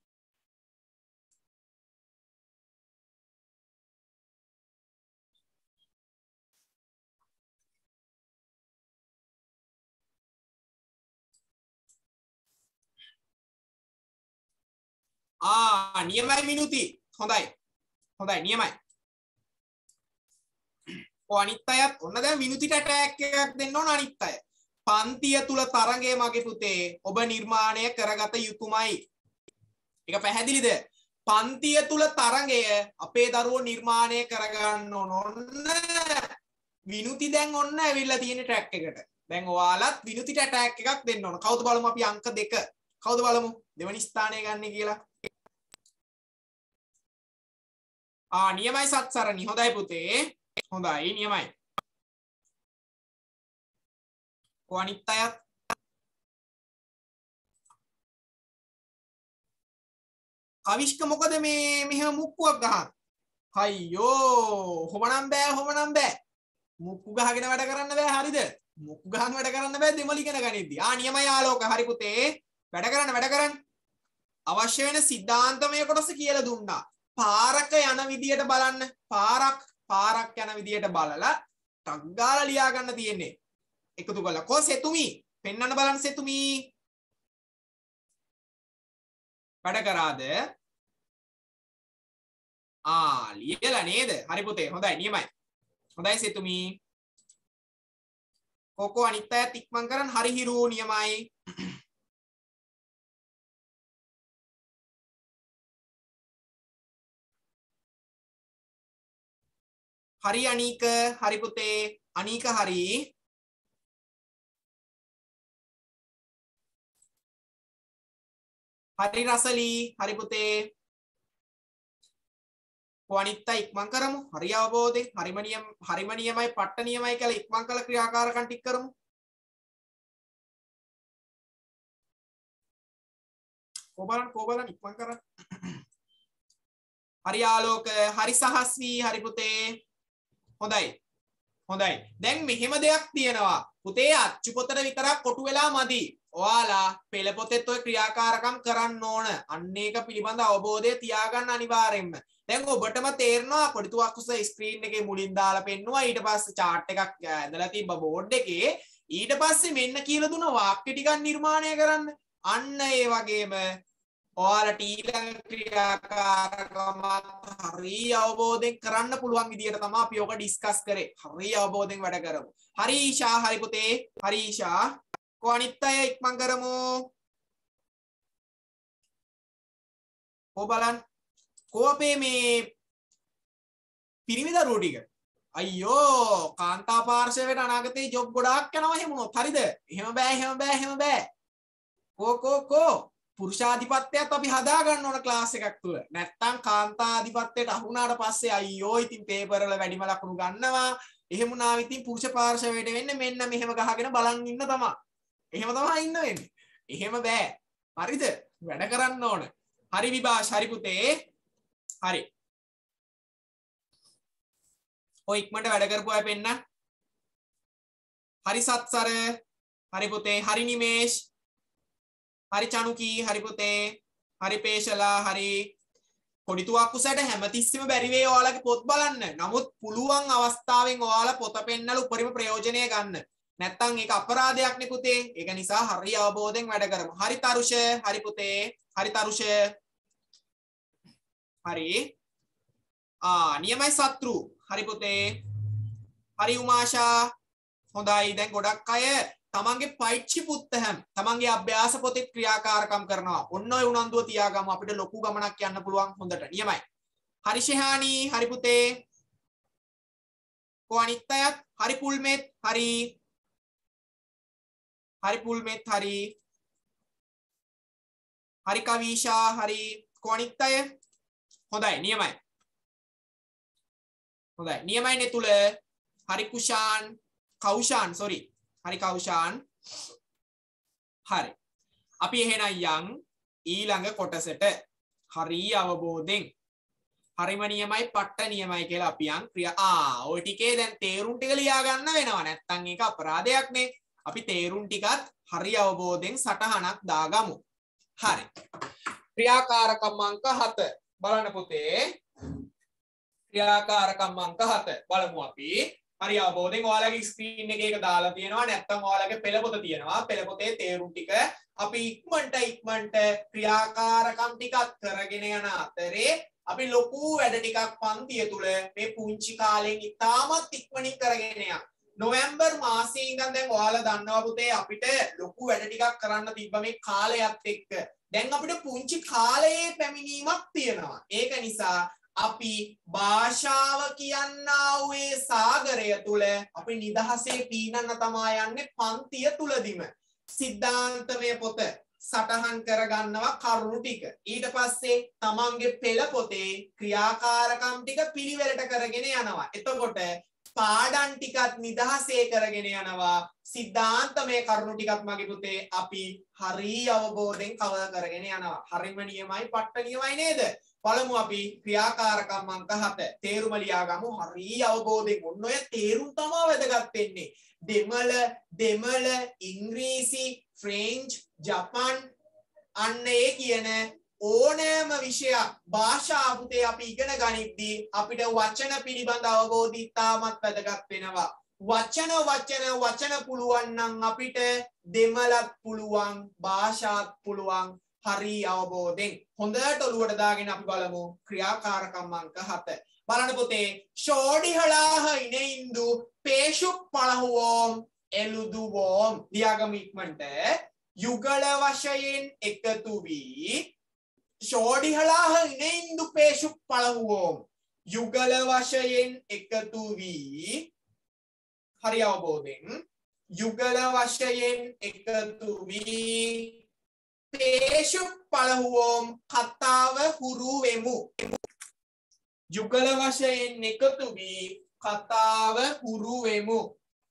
නියමයි මිනුති. හොඳයි. හොඳයි නියමයි. අනිත් අයත් ඔන්න දැන් විනුතිට ටැග් එකක් දෙන්න ඕන අනිත් අය. පන්තිය තුල තරඟය මගේ පුතේ ඔබ නිර්මාණය කරගත යුතුමයි. ඒක පැහැදිලිද? පන්තිය තුල තරඟය අපේ දරුවෝ නිර්මාණය කරගන්න ඕන. විනුති දැන් ඔන්න ඇවිල්ලා තියෙන ට්‍රැක් එකට. දැන් ඔයාලත් විනුතිට ඇටැක් එකක් දෙන්න ඕන. කවුද බලමු අපි අංක 2. කවුද බලමු දෙවනි ස්ථානය ගන්න කියලා. නියමයි සත්සරණි. හොඳයි පුතේ. හොඳයි නියමයි. කොහොනිත් අයත් කවිෂ්ක මොකද මේ මෙහෙම මුක්කුවක් ගහන? අයියෝ හොමනම් බෑ. මුක්කු ගහගෙන වැඩ කරන්න බෑ හරිද? මුක්කු ගහන් වැඩ කරන්න බෑ දෙමළ ඉගෙන ගනිද්දී. නියමයි ආලෝක. හරි පුතේ. වැඩ කරන්න. අවශ්‍ය වෙන සිද්ධාන්තමය කොටස කියලා දුන්නා. පාරක යන විදියට බලන්න. පාරක් යන විදියට බලලා ටක් ගාලා ලියා ගන්න තියෙන්නේ. එකතු කරලා. කො සෙතුමි පෙන්වන්න බලන්න සෙතුමි. වැඩ කරාද? ලියලා නේද? හරි පුතේ. හොඳයි නියමයි. හොඳයි සෙතුමි. කොකෝ අනිත් අයත් ඉක්මන් කරන්. හරි හිරු නියමයි. හරි අනීක. හරි පුතේ. අනීක හරි. හරි රසලි. හරි පුතේ. කොහොනිත්ත ඉක්මන් කරමු. හරි අවබෝධයෙන් හරිම නියමයි පට්ට නියමයි කියලා ඉක්මන් කළ ක්‍රියාකාරකම් ටික කරමු. කොබලන් ඉක්මන් කරන්න. හරි ආලෝක. හරි සහස්වි. හරි පුතේ. හොඳයි. දැන් මෙහෙම දෙයක් තියෙනවා. පුතේ අච්චු පොතට විතරක් කොටු වෙලා මදි. ඔයාලා පෙළ පොතේත් ඔය ක්‍රියාකාරකම් කරන්න ඕන. අන්න ඒක පිළිබඳ අවබෝධය තියාගන්න අනිවාර්යෙන්ම. දැන් ඔබටම තේරෙනවා පොඩි තුවක්කුස ස්ක්‍රීන් එකේ මුලින් දාලා පෙන්නුවා. ඊට පස්සේ chart එකක් ඇදලා තිබ්බ බෝඩ් එකේ. ඊට පස්සේ මෙන්න කියලා දුන වාක්‍ය ටිකක් නිර්මාණය කරන්න. අන්න ඒ වගේම ඔයාලට ඊළඟ ක්‍රියාකාරකමත් හරි අවබෝධයෙන් කරන්න පුළුවන් විදියට තමයි අපි ඔක ඩිස්කස් කරේ. හරි අවබෝධයෙන් වැඩ කරමු. හරි ඊෂා. හරි පුතේ. හරි ඊෂා. කොහොනිත් අය ඉක්මන් කරමු. බලන්න. අපේ මේ පිරිමි දරුවෝ ටික අයියෝ කාන්තා පාර්ශවයට අනාගතේ ජොබ් ගොඩාක් යනවා එහෙම වුණොත් හරිද? එහෙම බෑ. කෝ පුරුෂාධිපත්‍යයත් අපි හදා ගන්න ඕන ක්ලාස් එකක් තුල. නැත්තම් කාන්තාධිපත්‍යයට අහු වුණාට පස්සේ අයියෝ ඉතින් පේපර් වල වැඩිම ලකුණු ගන්නවා. එහෙම වුණාම ඉතින් පුරුෂ පාර්ශවයට වෙන්නේ මෙන්න මෙහෙම ගහගෙන බලන් ඉන්න තමයි. එහෙම තමයි ඉන්න වෙන්නේ. එහෙම බෑ. හරිද? වැඩ කරන්න ඕන. හරි විභාෂ. හරි පුතේ. හරි. ඔය ඉක්මනට වැඩ කරපු අය පෙන්න. හරි සත්සර. හරි පුතේ. හරි නිමේෂ්. හරි චනුකී. හරි පුතේ. හරි පේශලා. හරි පොඩි තුවක්කුසට හැමතිස්සෙම බැරි වේ ඔයාලගේ පොත් බලන්න. නමුත් පුළුවන් අවස්ථාවෙන් ඔයාලා පොත පෙන්නලා උපරිම ප්‍රයෝජනය ගන්න. නැත්තම් ඒක අපරාධයක් නේ පුතේ. ඒක නිසා හරි අවබෝධයෙන් වැඩ කරමු. හරි තරුෂ. හරි පුතේ. හරි තරුෂ. හරි. නියමයි සත්‍රු. හරි පුතේ. හරි උමාෂා. හොඳයි. දැන් ගොඩක් අය තමන්ගේ පයිච්චි පුත්තහම් තමන්ගේ අභ්‍යාස පොතේ ක්‍රියාකාරකම් කරනවා. ඔන්න ඔය උනන්දුව තියාගමු. අපිට ලොකු ගමනක් යන්න පුළුවන් හොඳට. නියමයි. හරි ශෙහානි. හරි පුතේ. කොහොනිත් අයත් හරි පුල්මෙත්. හරි. හරි පුල්මෙත්. හරි. හරි කවිෂා. හරි. කොහොනිත් අය හොඳයි. නියමයි. නියමයි නෙතුල. හරි කුෂාන්. කෞෂාන් sorry. හරි කෞෂාන්. හරි. අපි එහෙනම් යන් ඊළඟ කොටසට හරි අවබෝධයෙන් හරිම නියමයි පට්ට නියමයි කියලා අපි යන් ක්‍රියා ඔය ටිකේ දැන් තේරුම් ටික ලියා ගන්න වෙනවා. නැත්තම් ඒක අපරාධයක් නේ. අපි තේරුම් ටිකත් හරි අවබෝධයෙන් සටහනක් දාගමු. හරි. ක්‍රියාකාරකම් අංක 7 බලන්න පුතේ. ක්‍රියාකාරකම් අංක 7 බලමු අපි. හරි අවබෝධයෙන් ඔයාලගේ ස්ක්‍රීන් එකේ ඒක දාලා තියෙනවා. නැත්නම් ඔයාලගේ පෙළපොත තියෙනවා. පෙළපොතේ තේරුම් ටික අපි ඉක්මනට ක්‍රියාකාරකම් ටිකක් කරගෙන යන අතරේ අපි ලොකු වැඩ ටිකක් පන්තිය තුල මේ පුංචි කාලෙන් ඉතාමත් ඉක්මනින් කරගෙන යනවා. නොවැම්බර් මාසයේ ඉඳන් දැන් ඔයාලා දන්නවා පුතේ අපිට ලොකු වැඩ ටිකක් කරන්න තිබ්බ මේ කාලයත් එක්ක. දැන් අපිට පුංචි කාලයේ පැමිණීමක් තියෙනවා. ඒක නිසා අපි භාෂාව කියනා වූ ඒ සාගරය තුල අපි නිදහසේ පීනන්න තමයි යන්නේ පන්තිය තුලදිම. සිද්ධාන්තමය පොත සටහන් කරගන්නවා කරුණු ටික. ඊට පස්සේ තමන්ගේ පෙළ පොතේ ක්‍රියාකාරකම් ටික පිළිවෙලට කරගෙන යනවා. එතකොට පාඩම් ටිකත් නිදහසේ කරගෙන යනවා. සිද්ධාන්තමය කරුණු ටිකත් මගේ පුතේ අපි හරි අවබෝධයෙන් කවර කරගෙන යනවා. හරිම නියමයි පට්ට නියමයි නේද? බලමු අපි ක්‍රියාකාරකම් අංක 7 තේරුම ලියාගමු. හරි අවබෝධයෙන් ඔන්න ඔය තේරුම් තමයි වැදගත් වෙන්නේ. දෙමළ ඉංග්‍රීසි ෆ්‍රෙන්ච් ජපන් අන්න ඒ කියන ඕනෑම විෂයක් භාෂා පුතේ අපි ඉගෙන ගනිද්දී අපිට වචන පිළිබඳ අවබෝධය ඉතාමත් වැදගත් වෙනවා. වචන පුළුවන් නම් අපිට දෙමළත් පුළුවන් භාෂාත් පුළුවන් හරි අවබෝධයෙන්. හොඳට ඔලුවට දාගෙන අපි බලමු ක්‍රියාකාරකම් අංක 7. බලන්න පුතේ ஷோடிகளாக இணைந்து பேசும் பழகுவோம் எழுதுவோம் ලියාගමු ඉක්මනට යුගල වශයෙන් එකතු වී ஷோடிகளாக இணைந்து பேசும் பழகுவோம் යුගල වශයෙන් එකතු වී හරි අවබෝධයෙන් යුගල වශයෙන් එකතු වී பேசும் பழகுவோம் කතාව හුරු වෙමු. යුගල වශයෙන් එකතු වී කතාව හුරු වෙමු.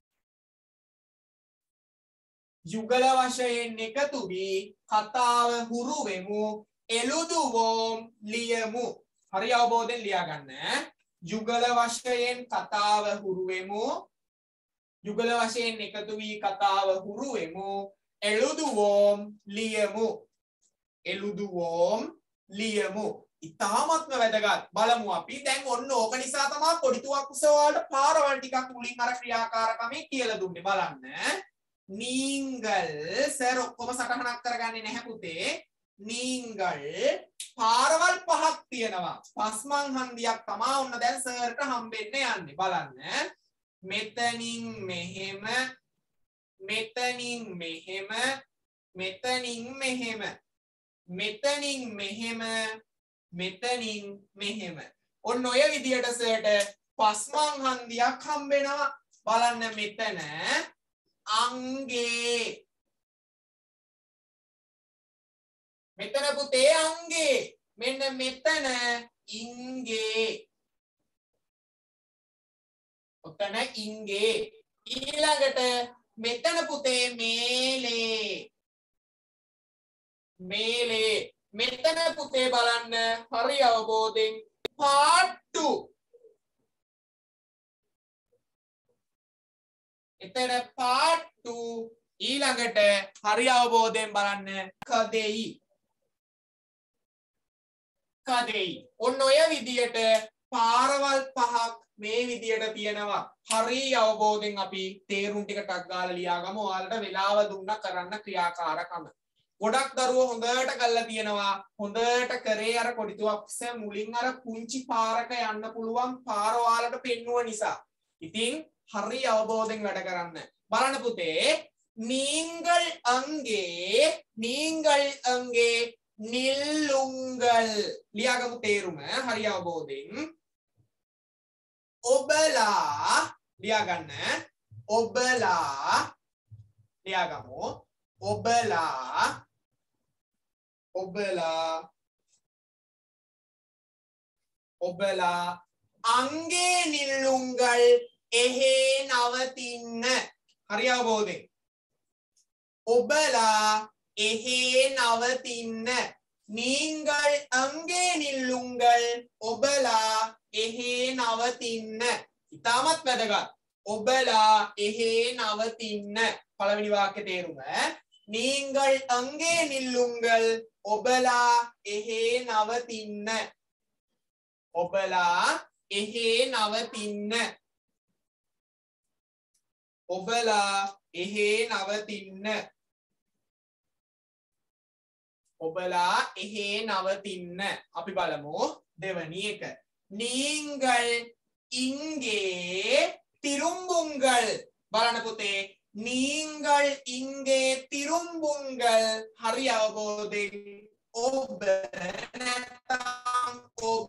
යුගල වශයෙන් එකතු වී කතාව හුරු වෙමු. එළුදුවෝම් ලියමු. හරි අවබෝධයෙන් ලියා ගන්න. යුගල වශයෙන් කතාව හුරු වෙමු. යුගල වශයෙන් එකතු වී කතාව හුරු වෙමු. එළුදුවෝම් ලියමු. එළුදුවෝම් ලියමු. ඉතාමත්ම වැදගත්. බලමු අපි දැන් ඔන්න ඕක නිසා තමයි කොඩිතුවක් උසවලට පාරවල් ටිකක් මුලින් අර ක්‍රියාකාරකමේ කියලා දුන්නේ. බලන්න. නීංගල් සර් ඔක්කොම සටහනක් කරගන්නේ නැහැ පුතේ. නීංගල් පාරවල් පහක් තියෙනවා. පස්මන් හන්දියක් තමයි ඔන්න දැන් සර්ට හම්බෙන්න යන්නේ. බලන්න. මෙතනින් මෙහෙම මෙතනින් මෙහෙම මෙතනින් මෙහෙම මෙතනින් මෙහෙම මෙතනින් මෙහෙම ඔන්න ඔය විදියට සර්ට පස්මන් හන්දියක් හම්බෙනවා. බලන්න මෙතන අංගේ මෙතන පුතේ අංගේ මෙන්න මෙතන ඉංගේ ඔතන ඉංගේ ඊළඟට මෙතන පුතේ මේලේ මේලේ මෙතන පුතේ බලන්න හරි අවබෝධයෙන් පාට්ටු එතන පාට්ටු ඊළඟට හරි අවබෝධයෙන් බලන්න කදෙයි කදෙයි ඔන්න ඔය විදියට පාරවල් පහක් මේ විදියට තියෙනවා. හරි අවබෝධයෙන් අපි තේරුම් ටික ටක් ගාලා ලියාගමු. ඔයාලට වෙලාව දුන්නා කරන්න ක්‍රියාකාරකම. ගොඩක් දරුවෝ හොඳට කරලා තියෙනවා. හොඳට කරේ අර කොඩිතුවක්ස මුලින් අර පුංචි පාරක යන්න පුළුවන් පාර ඔයාලට පෙන්නුව නිසා. ඉතින් හරි අවබෝධයෙන් වැඩ කරන්න. බලන්න පුතේ நீங்கள் අංගේ නිල්ලුංගල් ලියාගමු තේරුම හරි අවබෝධයෙන්. ඔබලා ලියාගන්න. ඔබලා ලියාගමු. ඔබලා ඔබලා ඔබලා අංගේ නිල්ලුංගල් එහෙ නවතින්න. හරි අවබෝධයෙන්. ඔබලා එහෙ නවතින්න. நீங்கள் අංගේ නිල්ලුංගල් ඔබලා එහෙ නවතින්න. ඉතාමත් වැදගත්. ඔබලා එහෙ නවතින්න. පළවෙනි වාක්‍ය තේරුම. நீங்கள் අංගේ නිල්ලුංගල් ඔබලා එහෙ නවතින්න. ඔබලා එහෙ නවතින්න. ඔබලා එහෙ නවතින්න. ඔබලා එහෙ නවතින්න. අපි බලමු දෙවැනි එක. நீங்கள் இங்கே திரும்புங்கள். බලන්න පුතේ நீங்கள் இங்கே திரும்புங்கள் හරි අවබෝධයෙන් ඔබ නැත්නම්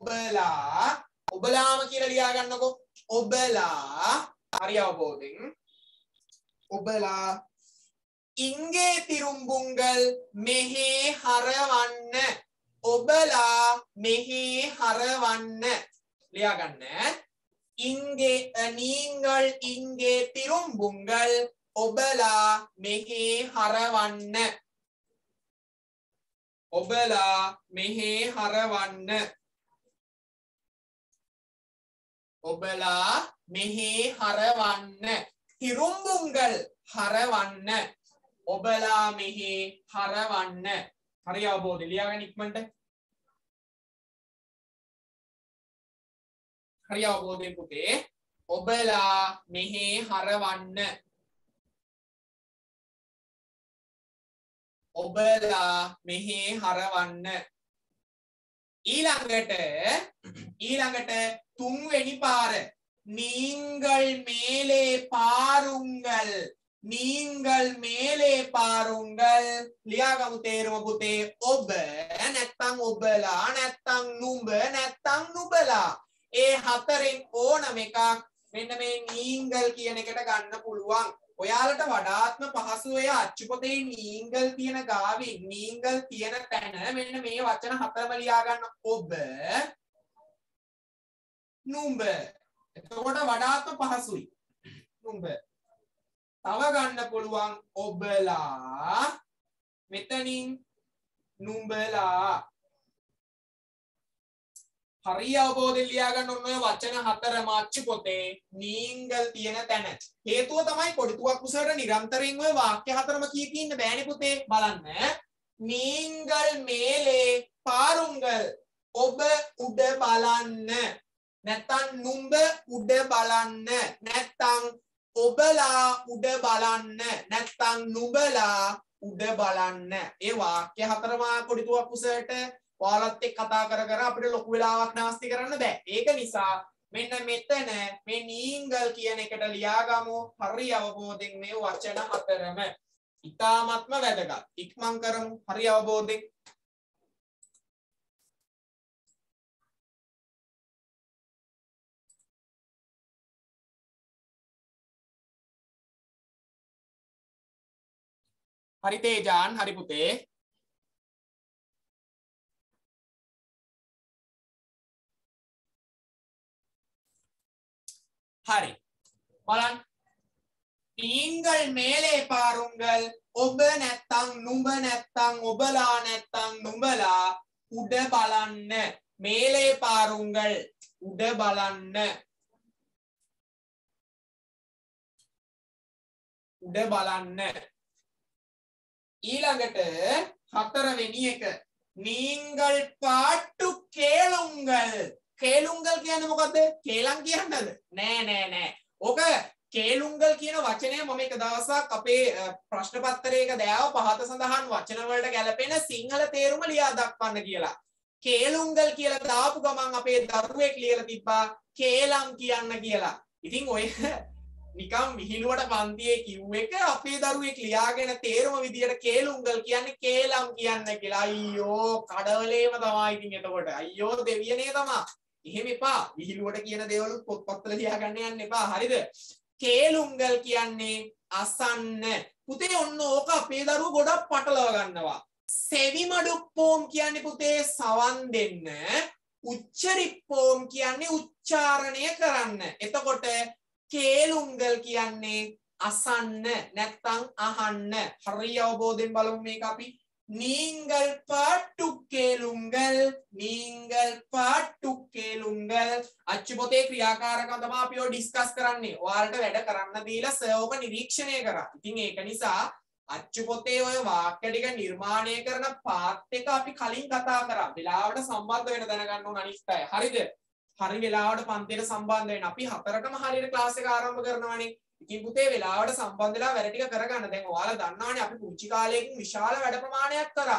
ඔබලාම කියලා ලියා ගන්නකො ඔබලා හරි අවබෝධයෙන් ඔබලා இங்கே திரும்புங்கள் මෙහි හරවන්න ඔබලා මෙහි හරවන්න ලියා ගන්න இங்கே நீங்கள் இங்கே திரும்புங்கள் ඔබලා මෙහි හරවන්න ඔබලා මෙහි හරවන්න ඔබලා මෙහි හරවන්න திரும்புங்கள் හරවන්න ඔබලා මෙහි හරවන්න හරි අවබෝධය ලියාගන්න ඉක්මනට හරි අවබෝධයෙන් පුතේ ඔබලා මෙහි හරවන්න ඔබලා මෙහි හරවන්න ඊළඟට තුන්වෙනි පාර நீங்கள் மேலே பாருங்கள் நீங்கள் மேலே பாருங்கள் ලියාගමු තේරුම පුතේ ඔබ නැත්තම් ඔබලා නැත්තම් නුඹ නැත්තම් නුඹලා ඒ හතරෙන් ඕනම එකක් මෙන්න මේ நீங்கள் කියන එකට ගන්න පුළුවන් ඔයාලට වඩාත්ම පහසු ඔය අච්චු පොතේ நீங்கள் තියෙන ගාවින් நீங்கள் තියෙන තැන මෙන්න මේ වචන හතරම ලියා ගන්න ඔබ නුඹ එතකොට වඩාත්ම පහසුයි නුඹ තව ගන්න පුළුවන් ඔබලා මෙතනින් නුඹලා හරි අවබෝධයෙන් ලියා ගන්න ඕන ඔය වචන හතරම අච්චු පොතේ நீங்கள் තියෙන තැන හේතුව තමයි පොඩිතුවක් උසට නිරන්තරයෙන් ඔය වාක්‍ය හතරම කී ඉන්න බෑනේ පුතේ බලන්න நீங்கள் மேலே பாருங்கள் ඔබ උඩ බලන්න නැත්තම් නුඹ උඩ බලන්න නැත්තම් ඔබලා උඩ බලන්න නැත්තම් නුඹලා උඩ බලන්න ඒ වාක්‍ය හතරම පොඩිතුවක් උසට ඔයාලත් එක්ක කතා කර කර අපිට ලොකු වෙලාවක් නාස්ති කරන්න බෑ ඒක නිසා මෙන්න මෙතන මේ நீங்கள் කියන එකට ලියාගමු හරි අවබෝධයෙන් මේ වචන හතරම ඉතාමත්ම වැදගත් ඉක්මන් කරමු හරි අවබෝධයෙන් හරි තේජාන් හරි පුතේ හරි බලන්න நீங்கள் மேலே பாருங்கள் ඔබ නැත්තම් නුඹ නැත්තම් ඔබලා නැත්තම් නුඹලා උඩ බලන්න மேலே பாருங்கள் උඩ බලන්න උඩ බලන්න ඊළඟට හතරවෙනි එක நீங்கள் பாட்டு கேளுங்கள் கேளுங்கள் කියන්නේ මොකද්ද කේලම් කියන්නද නෑ ඕක කේලුංගල් කියන වචනය මම එක දවසක් අපේ ප්‍රශ්න පත්‍රයක දැව පහත සඳහන් වචන වලට ගැලපෙන සිංහල තේරුම ලියා දක්වන්න කියලා කේලුංගල් කියලා දාපු ගමන් අපේ දරුවෙක් ලියලා තිබ්බා කේලම් කියන්න කියලා ඉතින් ඔය නිකම් විහිළුවට පන්තියේ කිව්ව එක අපේ දරුවෙක් ලියාගෙන තේරුම විදියට කේලුංගල් කියන්නේ කේලම් කියන්න කියලා අයියෝ කඩවලේම තමයි ඉතින් එතකොට අයියෝ දෙවියනේ තමයි එහෙම එපා විහිළුවට කියන දේවල් පොත්පත්වල ලියාගන්න යන්න එපා හරිද කේලුංගල් කියන්නේ අසන්න පුතේ ඔන්න ඕක අපේ දරුවෝ ගොඩක් පටලව ගන්නවා සෙවිමඩුප්පෝම් කියන්නේ පුතේ සවන් දෙන්න උච්චරිප්පෝම් කියන්නේ උච්චාරණය කරන්න එතකොට කේලුංගල් කියන්නේ අසන්න නැත්තම් අහන්න හරිය අවබෝධයෙන් බලමු මේක අපි நீங்கள் பாட்டு கேளுங்கள் நீங்கள் பாட்டு கேளுங்கள் අච්චු පොතේ ක්‍රියාකාරකම් තමයි අපි ඔය ඩිස්කස් කරන්නේ ඔයාලට වැඩ කරන්න දීලා සර්වක නිරීක්ෂණය කරා ඉතින් ඒක නිසා අච්චු පොතේ ඔය වාක්‍ය ටික නිර්මාණය කරන පාත් එක අපි කලින් කතා කරා වෙලාවට සම්බන්ධ වෙන දැනගන්න ඕන අනිත් අය හරිද හරි වෙලාවට පන්තියට සම්බන්ධ වෙන්න අපි හතරටම හරියට ක්ලාස් එක ආරම්භ කරනවානේ ඉතින් පුතේ වෙලාවට සම්බන්ධ වෙලා වැඩ ටික කරගන්න දැන් ඔයාලා දන්නවනේ අපි පුංචි කාලේකින් විශාල වැඩ ප්‍රමාණයක් කරා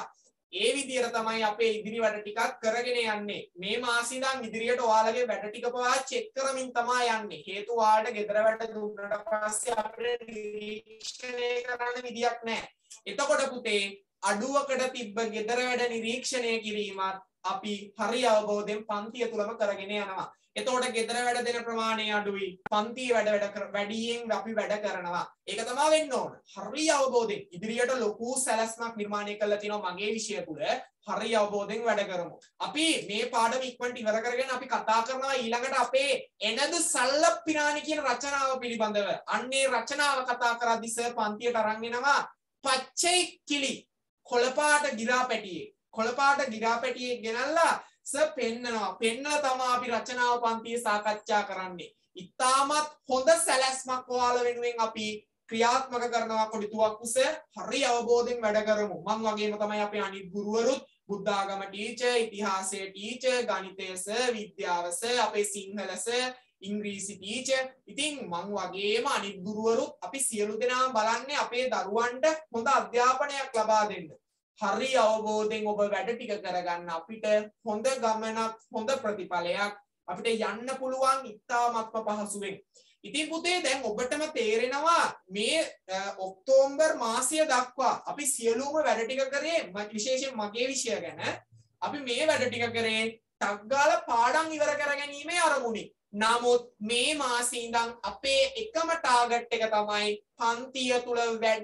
ඒ විදිහට තමයි අපේ ඉදිරි වැඩ ටිකක් කරගෙන යන්නේ. මේ මාසෙ ඉඳන් ඉදිරියට ඔයාලගේ වැඩ ටික පවා චෙක් කරමින් තමයි යන්නේ. හේතු ඔයාලට ගෙදර වැඩ දුන්නට පස්සේ අපිට නිරීක්ෂණය කරන්න විදියක් නැහැ. එතකොට පුතේ අඩුවකට තිබ්බ ගෙදර වැඩ නිරීක්ෂණය කිරීමත් අපි හරි අවබෝධයෙන් පන්තිය තුලම කරගෙන යනවා. එතකොට ගෙදර වැඩ දෙන ප්‍රමාණය අඩුයි. පන්තියේ වැඩියෙන් අපි වැඩ කරනවා. ඒක තමයි වෙන්න ඕන. හරි අවබෝධයෙන් ඉදිරියට ලොකු සැලැස්මක් නිර්මාණය කරලා තිනවා මගේ විෂය තුල. හරි අවබෝධයෙන් වැඩ කරමු. අපි මේ පාඩම ඉක්මනට ඉවර කරගෙන අපි කතා කරනවා ඊළඟට අපේ එනදු සල්ලප්පිනානි කියන රචනාව පිළිබඳව. අන්නේ රචනාව කතා කරද්දී සර් පන්තියට අරන් එනවා පච්චේ කිලි කොළපාට ගිරාපැටියේ. කොළපාට ගිරාපැටියේ ගෙනල්ලා සර් පෙන්නනවා. පෙන්නලා තමයි අපි රචනාව පන්තියේ සාකච්ඡා කරන්නේ. ඉතාමත් හොඳ සැලැස්මක් ඔයාලා වෙනුවෙන් අපි ක්‍රියාත්මක කරනවා කොඩි තුවක්කු සර්. හරි අවබෝධයෙන් වැඩ කරමු. මම වගේම තමයි අපේ අනිත් ගුරුවරුත් බුද්ධාගම ටීචර්, ඉතිහාසයේ ටීචර්, ගණිතය සර්, විද්‍යාව සර්, අපේ සිංහල සර්, ඉංග්‍රීසි ටීචර්. ඉතින් මම වගේම අනිත් ගුරුවරුත් අපි සියලු දෙනාම බලන්නේ අපේ දරුවන්ට හොඳ අධ්‍යාපනයක් ලබා දෙන්න. හරි අවබෝධයෙන් ඔබ වැඩ ටික කරගන්න අපිට හොඳ ගමනක් හොඳ ප්‍රතිඵලයක් අපිට යන්න පුළුවන් ඉතාමත්ම පහසුවෙන්. ඉතින් පුතේ දැන් ඔබටම තේරෙනවා මේ ඔක්තෝබර් මාසය දක්වා අපි සියලුම වැඩ ටික කරේ විශේෂයෙන් මගේ විෂය ගැන අපි මේ වැඩ ටික කරේ ටක් ගාලා පාඩම් ඉවර කරගැනීමේ අරමුණින්. නමුත් මේ මාසේ ඉඳන් අපේ එකම ටාගට් එක තමයි පන්තිය තුල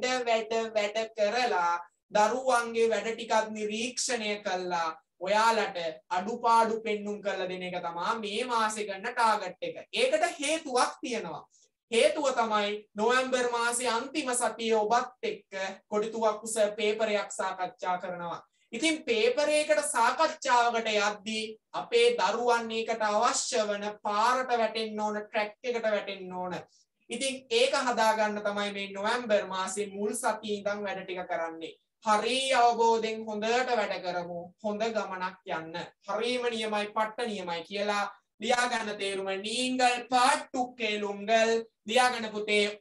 වැඩ කරලා දරුවන්ගේ වැඩ ටිකක් නිරීක්ෂණය කළා ඔයාලට අඩුපාඩු පෙන්눔 කරලා දෙන එක තමයි මේ මාසේ ගන්න ටාගට් එක. ඒකට හේතුවක් තියෙනවා. හේතුව තමයි නොවැම්බර් මාසේ අන්තිම සතියේ ඔබත් එක්ක කොඩිතුවක්කු සර් පේපරයක් සාකච්ඡා කරනවා. ඉතින් පේපර් එකකට සාකච්ඡාවකට යද්දී අපේ දරුවන් ඒකට අවශ්‍ය වන පාරට වැටෙන්න ඕන, ට්‍රැක් එකට වැටෙන්න ඕන. ඉතින් ඒක හදාගන්න තමයි මේ නොවැම්බර් මාසේ මුල් සතියේ ඉඳන් වැඩ ටික කරන්නේ. හරි අවබෝධයෙන් හොඳට වැඩ කරමු. හොඳ ගමනක් යන්න. හරිම නියමයි පට්ට නියමයි කියලා ලියා ගන්න තේරුම නීංගල් පාට්ටු කෙලුංගල් ලියා ගන්න පුතේ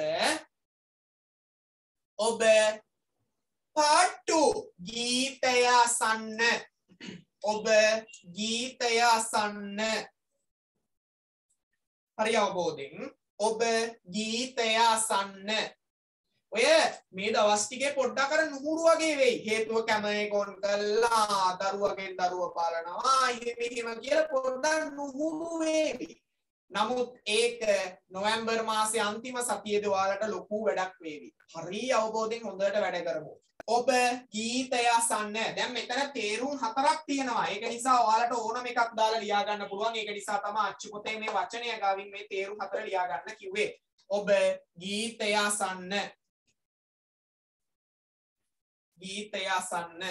ඔබ පාට්ටු ගීතය අසන්න. ඔබ ගීතය අසන්න. හරි අවබෝධයෙන් ඔබ ගීතය අසන්න. ඔය මේ දවස් ටිකේ පොඩ්ඩක් අර නුහුරු වගේ වෙයි. හේතුව කැමරේ ඔන් කළා දරුවගෙන් දරුව පාලනවා ඉතින් මෙහෙම කියලා පොඩ්ඩක් නුහුරු වේවි. නමුත් ඒක නොවැම්බර් මාසේ අන්තිම සතියේදී ඔයාලට ලොකු වැඩක් වේවි. හරි අවබෝධයෙන් හොඳට වැඩ කරමු. ඔබ ගීතය අසන්න. දැන් මෙතන තේරුම් හතරක් තියෙනවා. ඒක නිසා ඔයාලට ඕනම එකක් දාලා ලියා ගන්න පුළුවන්. ඒක නිසා තමයි අච්චු පොතේ මේ වචනය ගාවින් මේ තේරුම් හතර ලියා ගන්න කිව්වේ. ඔබ ගීතය අසන්න. ගීතය අසන්න.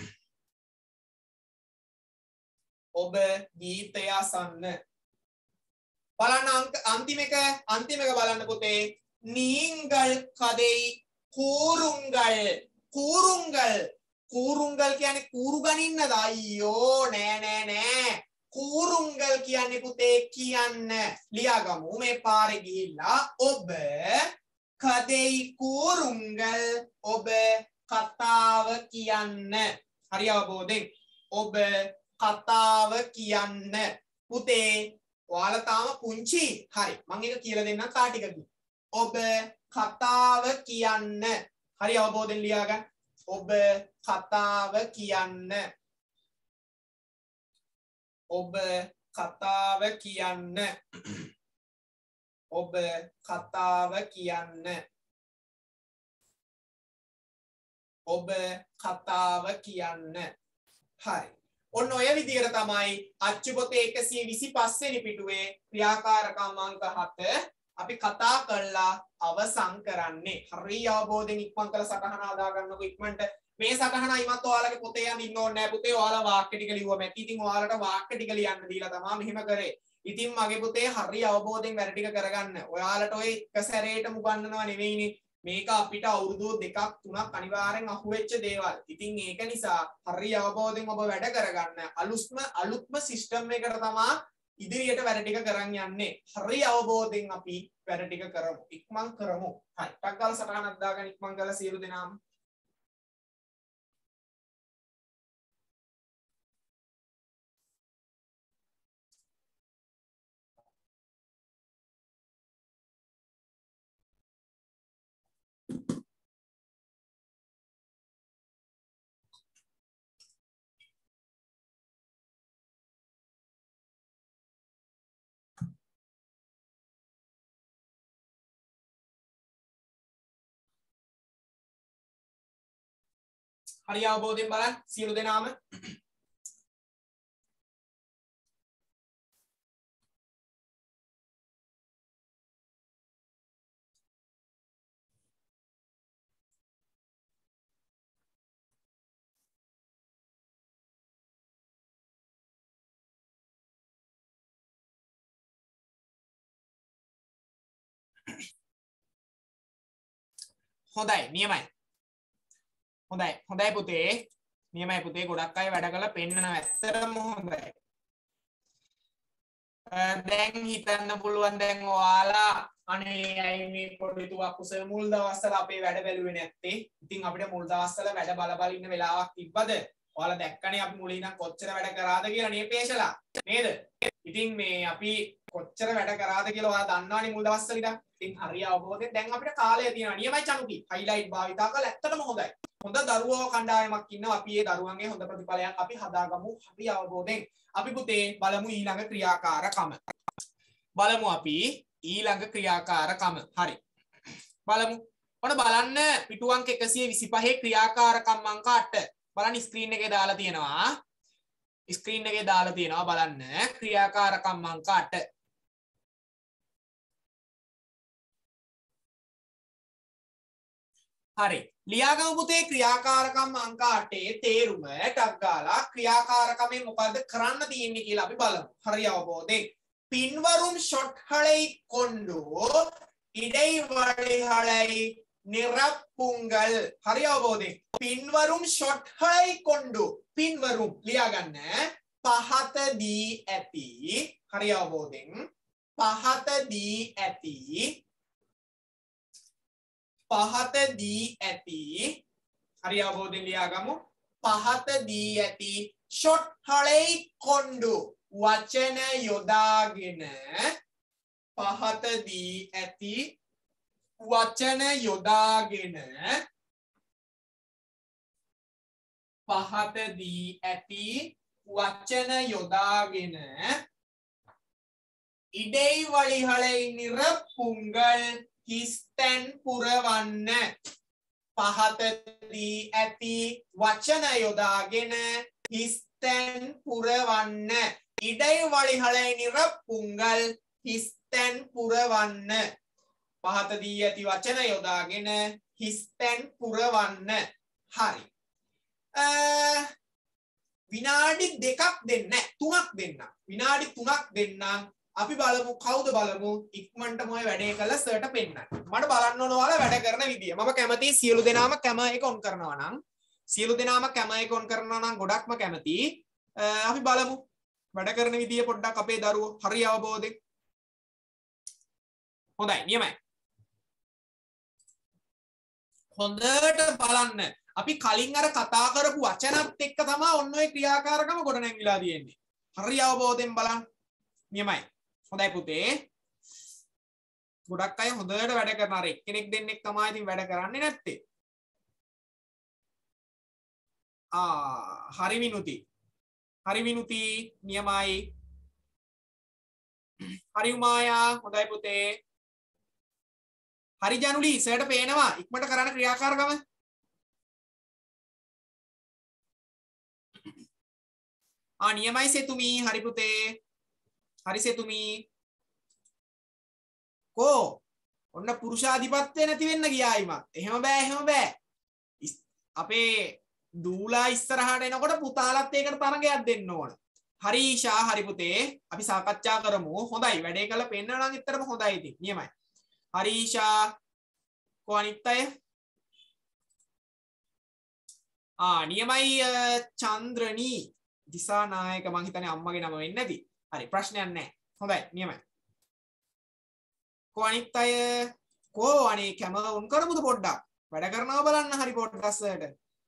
ඔබ ගීතය අසන්න. බලන්න අන්තිම එක බලන්න පුතේ. නීංගල් කදෙයි කූරුංගල් කියන්නේ කූරු ගනින්නද? අයියෝ නෑ. කූරුංගල් කියන්නේ පුතේ කියන්න. ලියාගමු මේ පාරේ ගිහිල්ලා ඔබ කදෙයි කූරුංගල් ඔබ කතාව කියන්න. හරි අවබෝධයෙන් ඔබ කතාව කියන්න. පුතේ ඔයාලා තාම පුංචි. හරි මම එක කියලා දෙන්නම් තා ටිකකින්. ඔබ කතාව කියන්න. හරි අවබෝධයෙන් ලියා ගන්න. ඔබ කතාව කියන්න. ඔබ කතාව කියන්න. ඔබ කතාව කියන්න. ඔබ කතාව කියන්න. හරි. ඔන්න ඔය විදිහට තමයි අච්චු පොතේ 125 වෙනි පිටුවේ ක්‍රියාකාරකම් අංක 7 අපි කතා කරලා අවසන් කරන්නේ. හරි අවබෝධයෙන් ඉක්මන් කළ සටහන හදා ගන්නකො ඉක්මනට. මේ සටහන අයිමත් ඔයාලගේ පොතේ යන්න ඉන්න ඕනේ නැහැ පුතේ. ඔයාලා වාක්‍ය ටික ලිව්වම ඇති. ඉතින් ඔයාලට වාක්‍ය ටික ලියන්න දීලා තමයි මෙහෙම කරේ. ඉතින් මගේ පුතේ හරි අවබෝධයෙන් වැඩ ටික කරගන්න. ඔයාලට ඔය එක සැරේටම උගන්වනවා නෙවෙයිනේ. මේක අපිට අවුරුදු 2ක් 3ක් අනිවාර්යෙන් අහුවෙච්ච දේවල්. ඉතින් ඒක නිසා හරි අවබෝධයෙන් ඔබ වැඩ කරගන්න. අලුත්ම සිස්ටම් එකකට තමයි ඉදිරියට වැඩ ටික කරන් යන්නේ. හරි අවබෝධයෙන් අපි වැඩ ටික කරමු. ඉක්මන් කරමු. හරි. ටක් ගාලා සටහනක් දාගන්න ඉක්මන් කරලා සියලු දෙනාම හරි අවබෝධයෙන් බලන්න සියලු දෙනාම. හොඳයි නියමයි. හොඳයි පුතේ. නියමයි පුතේ. ගොඩක් අය වැඩ කරලා පෙන්නනවා. ඇත්තටම හොඳයි. දැන් හිතන්න පුළුවන් දැන් ඔයාලා අනේ ඇයි මේ පොඩි තුවා කුසල මුල් දවස්වල අපේ වැඩ බැලුවේ නැත්තේ? ඉතින් අපිට මුල් දවස්වල වැඩ බල ඉන්න වෙලාවක් තිබ්බද? ඔයාලා දැක්කනේ අපි මුලින් ඉඳන් කොච්චර වැඩ කරාද කියලා නේ පේෂලා. නේද? ඉතින් මේ අපි කොච්චර වැඩ කරාද කියලා ඔයාලා දන්නවනේ මුල් දවස්වල ඉඳන්. ඉතින් හරිය අවබෝධයෙන් දැන් අපිට කාලය තියෙනවා. නියමයි චනුකි. හයිලයිට් භාවිතා කරලා ඇත්තටම හොඳයි. හොඳ දරුවෝ කණ්ඩායමක් ඉන්නවා. අපි ඒ දරුවන්ගේ හොඳ ප්‍රතිඵලයක් අපි හදාගමු. හරි අවබෝධයෙන්. අපි පුතේ බලමු ඊළඟ ක්‍රියාකාරකම. බලමු අපි ඊළඟ ක්‍රියාකාරකම. හරි. බලමු. ඔන්න බලන්න පිටු අංක 125 ක්‍රියාකාරකම් අංක 8. බලන්න ස්ක්‍රීන් එකේ දාලා තියෙනවා. ස්ක්‍රීන් එකේ දාලා තියෙනවා බලන්න ක්‍රියාකාරකම් අංක 8. හරි. ලියාගමු පුතේ ක්‍රියාකාරකම් අංක 8 තේරුම ටක් ගාලා ක්‍රියාකාරකමෙන් මොකද්ද කරන්න තියෙන්නේ කියලා අපි බලමු. හරි අවබෝධයෙන්. பின்வரும் சொற்களை கொண்டு இடைவெளிகளை நிரப்புங்கள். හරි අවබෝධයෙන්. பின்வரும் சொற்களை கொண்டு பின்வரும் ලියා ගන්න පහතදී ඇති. හරි අවබෝධයෙන්. පහතදී ඇති හරි අවබෝධයෙන් ලියාගමු. පහතදී ඇති சொற்களை கொண்டு වචන යොදාගෙන පහතදී ඇති වචන යොදාගෙන පහතදී ඇති වචන යොදාගෙන இடைவெளிகளை நிரப்புங்கள் හිස්තැන් පුරවන්න. පහතදී ඇති වචන යොදාගෙන හිස්තැන් පුරවන්න. இடைவெளிகளை நிரப்புங்கள் හිස්තැන් පුරවන්න. පහතදී ඇති වචන යොදාගෙන හිස්තැන් පුරවන්න. හරි. විනාඩි 2ක් දෙන්න 3ක් දෙන්න. විනාඩි 3ක් දෙන්නම්. අපි බලමු කවුද බලමු ඉක්මනටම ඔය වැඩේ කළා සර්ට පෙන්නන්න. මට බලන්න ඕන ඔයාලා වැඩ කරන විදිය. මම කැමතියි සියලු දෙනාම කැම එක ඔන් කරනවා නම් සියලු දෙනාම කැම එක ඔන් කරනවා නම් ගොඩක්ම කැමතියි. අපි බලමු වැඩ කරන විදිය පොඩ්ඩක් අපේ දරුවෝ හරි අවබෝධයෙන්. හොඳයි නියමයි. හොඳට බලන්න. අපි කලින් අර කතා කරපු වචනත් එක්ක තමයි ඔන්න ඔය ක්‍රියාකාරකම ගොඩනැගිලා තියෙන්නේ. හරි අවබෝධයෙන් බලන්න. නියමයි. හොඳයි පුතේ. ගොඩක් අය හොඳට වැඩ කරන අර එක්කෙනෙක් දෙන්නෙක් තමයි ඉතින් වැඩ කරන්නේ නැත්තේ. හරි විනුති. හරි විනුති නියමයි. හරි උමායා හොඳයි පුතේ. හරි ජනුලි සර්ට පේනවා ඉක්මනට කරන්න ක්‍රියාකාරකම. නියමයි සෙතුමි හරි පුතේ. හරි සෙතුමි. කෝ ඔන්න පුරුෂාධිපත්‍ය නැති වෙන්න ගියායිමත්. එහෙම බෑ. අපේ දූලා ඉස්සරහට එනකොට පුතාලත් ඒකට තරගයක් දෙන්න ඕන. හරි ඊෂා හරි පුතේ. අපි සාකච්ඡා කරමු. හොඳයි වැඩේ කරලා පෙන්නනවා නම් ඇත්තටම හොඳයි ඉතින්. නියමයි. හරි ඊෂා. කෝ අනිත් අය? නියමයි චන්ද්‍රනී. දිසානායක මං හිතන්නේ අම්මගේ නම වෙන්නේ නැති. හරි ප්‍රශ්නයක් නැහැ. හොඳයි නියමයි. කෝ අනිත් අය? කෝ අනේ කැම උන් කරමුද පොඩ්ඩක්? වැඩ කරනවා බලන්න හරි පොඩ්ඩක් සර්ට.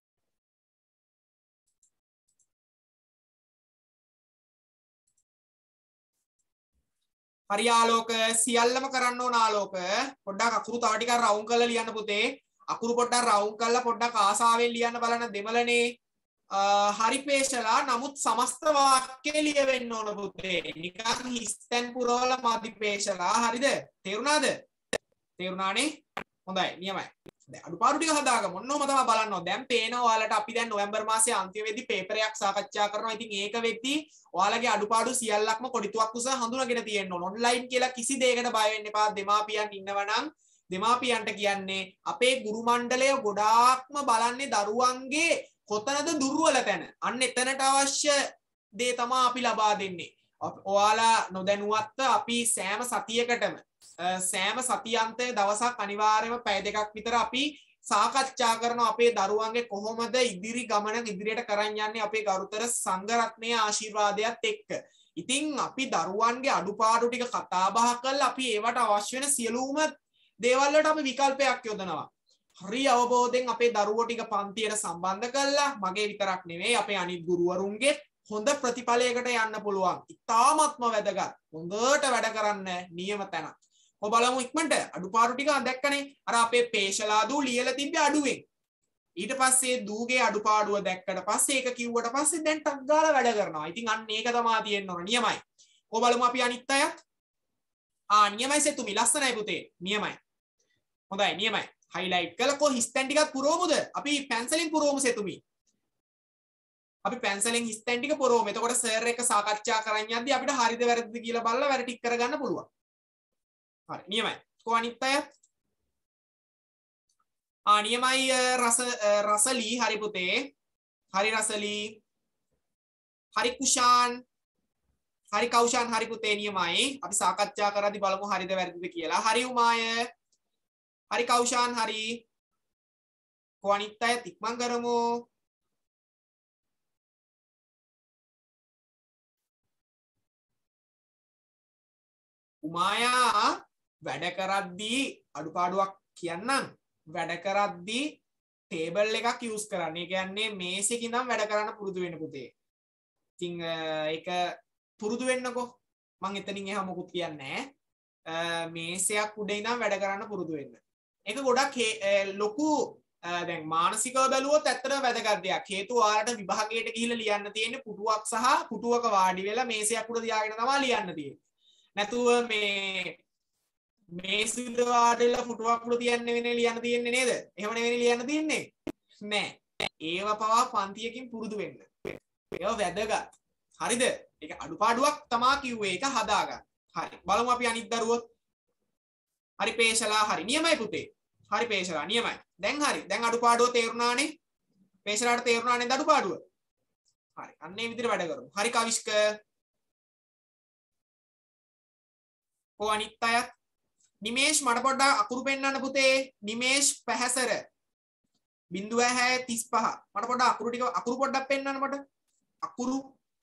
හරි ආලෝක සියල්ලම කරන්න ඕන ආලෝක. පොඩ්ඩක් අකුරු තව ටිකක් රවුම් කරලා ලියන්න පුතේ. අකුරු පොඩ්ඩක් රවුම් කරලා පොඩ්ඩක් ආසාවෙන් ලියන්න බලන්න දෙමළනේ. හරි පේශලා නමුත් සමස්ත වාක්‍යය ලියවෙන්න ඕන පුතේ. නිකන් හිස්තැන් පුරවල මදි පේශලා. හරිද? තේරුණාද? තේරුණානේ? හොඳයි නියමයි. දැන් අඩුපාඩු ටික හදාගමු. ඔන්නෝම තමයි බලන්න ඕන. දැන් පේනවා ඔයාලට අපි දැන් නොවැම්බර් මාසයේ අන්තිමේදී පේපර් එකක් සාකච්ඡා කරනවා. ඉතින් ඒක වෙද්දී ඔයාලගේ අඩුපාඩු සියල්ලක්ම කොඩිතුවක් උස හඳුනාගෙන තියෙන්න ඕන. ඔන්ලයින් කියලා කිසි දෙයකට බය වෙන්න එපා. දෙමාපියන් ඉන්නවා නම් දෙමාපියන්ට කියන්නේ අපේ ගුරු මණ්ඩලය ගොඩාක්ම බලන්නේ දරුවන්ගේ කොතනද දුර්වල තැන. අන්න එතනට අවශ්‍ය දේ තමයි අපි ලබා දෙන්නේ. ඔයාලා නොදැනුවත්ව අපි සෑම සතියකටම සෑම සතියන්තයේ දවසක් අනිවාර්යයෙන්ම පැය දෙකක් විතර අපි සාකච්ඡා කරන අපේ දරුවන්ගේ කොහොමද ඉදිරි ගමන ඉදිරියට කරන් යන්නේ අපේ ගරුතර සංඝ රත්නයේ ආශිර්වාදයත් එක්ක. ඉතින් අපි දරුවන්ගේ අඩුපාඩු ටික කතා බහ කරලා අපි ඒවට අවශ්‍ය වෙන සියලුම දේවල් වලට අපි විකල්පයක් යොදනවා. හරි අවබෝධයෙන් අපේ දරුවෝ ටික පන්තියට සම්බන්ධ කරලා මගේ විතරක් නෙවෙයි අපේ අනිත් ගුරුවරුන්ගේ හොඳ ප්‍රතිඵලයකට යන්න පුළුවන්. ඉතාමත්ම වැදගත්. හොඳට වැඩ කරන්න නියම තැන. ඔබ බලමු ඉක්මනට අඩුපාඩු ටික දැක්කනේ. අර අපේ පේශලා දූ ලියලා තිබ්බේ අඩුවෙන්. ඊට පස්සේ දූගේ අඩුපාඩුව දැක්කට පස්සේ ඒක කිව්වට පස්සේ දැන් ටක් ගාලා වැඩ කරනවා. ඉතින් අන්න ඒක තමයි තියෙන්න ඕන. නියමයි. ඔබ බලමු අපි අනිත් අයත්. නියමයි සෙතුමි. ලස්සනයි පුතේ. නියමයි. හොඳයි නියමයි. highlight කළා කො හිස්තැන් ටිකක් පුරවමුද? අපි පැන්සලෙන් පුරවමු සෙතුමි. අපි පැන්සලෙන් හිස්තැන් ටික පුරවමු. එතකොට සර් එක සාකච්ඡා කරන් යද්දී අපිට හරිද වැරදිද කියලා බලලා වැඩ ටික කරගන්න පුළුවන්. හරි නියමයි. කො අනිත් අයත්? නියමයි රසලී. හරි පුතේ. හරි රසලී. හරි කුෂාන්. හරි කෞෂාන්. හරි පුතේ නියමයි. අපි සාකච්ඡා කරද්දී බලමු හරිද වැරදිද කියලා. හරි උමාය. හරි කෞෂාන්. හරි. කො අනිත් අයත් ඉක්මන් කරමු. උමායා වැඩ කරද්දී අඩුපාඩුවක් කියන්නම්. වැඩ කරද්දී ටේබල් එකක් යූස් කරන්න. ඒ කියන්නේ මේසෙකින් නම් වැඩ කරන්න පුරුදු වෙන්න පුතේ. ඉතින් ඒක පුරුදු වෙන්නකෝ. මම එතනින් එහා මොකුත් කියන්නේ නැහැ. මේසයක් උඩ ඉඳන් වැඩ කරන්න පුරුදු වෙන්න. ඒක ගොඩක් ලොකු දැන් මානසිකව බැලුවොත් ඇත්තටම වැදගත් දෙයක්. හේතුව ඔයාලට විභාගයට ගිහිල්ලා ලියන්න තියෙන්නේ පුටුවක් සහ පුටුවක වාඩි වෙලා මේසයක් උඩ තියාගෙන තමයි ලියන්න තියෙන්නේ. නැතුව මේ සුද වාඩිලා පුටුවක් උඩ තියන්නේ වෙන්නේ ලියන්න තියෙන්නේ නේද? එහෙම නෙවෙයි ලියන්න තියෙන්නේ. නෑ. ඒව පවා පන්තියකින් පුරුදු වෙන්න. ඒව වැදගත්. හරිද? ඒක අඩුපාඩුවක් තමා කිව්වේ. ඒක හදාගන්න. හරි. බලමු අපි අනිත් දරුවෝ. හරි පේශලා. හරි. නියමයි පුතේ. හරි පේශලා. නියමයි. දැන් හරි. දැන් අඩුපාඩුව තේරුණානේ. පේශලාට තේරුණානේ අඩුපාඩුව. හරි. අන්න ඒ විදිහට වැඩ කරමු. හරි කවිෂ්ක. කො අනිත් අයත්? නිමේෂ් මට පොඩ්ඩක් අකුරු පෙන්නන්න පුතේ. නිමේෂ් පැහැසර 0.35. මට පොඩ්ඩක් අකුරු පොඩ්ඩක් පෙන්නන්න මට. අකුරු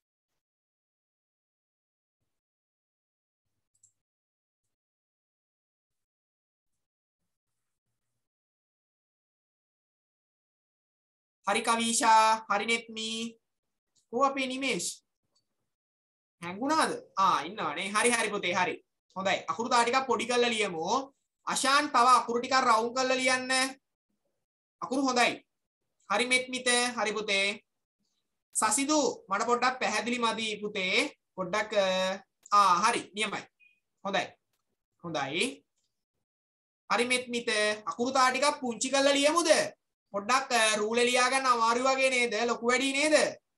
හරි කවිෂා. හරි නෙත්මි. කො අපේ නිමේෂ් හැංගුණාද? ඉන්නවනේ. හරි පුතේ. හරි. හොඳයි. අකුරු තා ටිකක් පොඩි කරලා ලියමු. අශාන් තව අකුරු ටිකක් රවුම් කරලා ලියන්න. අකුරු හොඳයි. හරි මෙත්මිත. හරි පුතේ. සසිදු මට පොඩ්ඩක් පැහැදිලි මදි පුතේ. පොඩ්ඩක් හරි නියමයි. හොඳයි. හොඳයි. හරි මෙත්මිත. අකුරු තා ටිකක් පුංචි කරලා ලියමුද? පොඩ්ඩක් රූලේ ලියා ගන්න අමාරු වගේ නේද? ලොකු වැඩි නේද?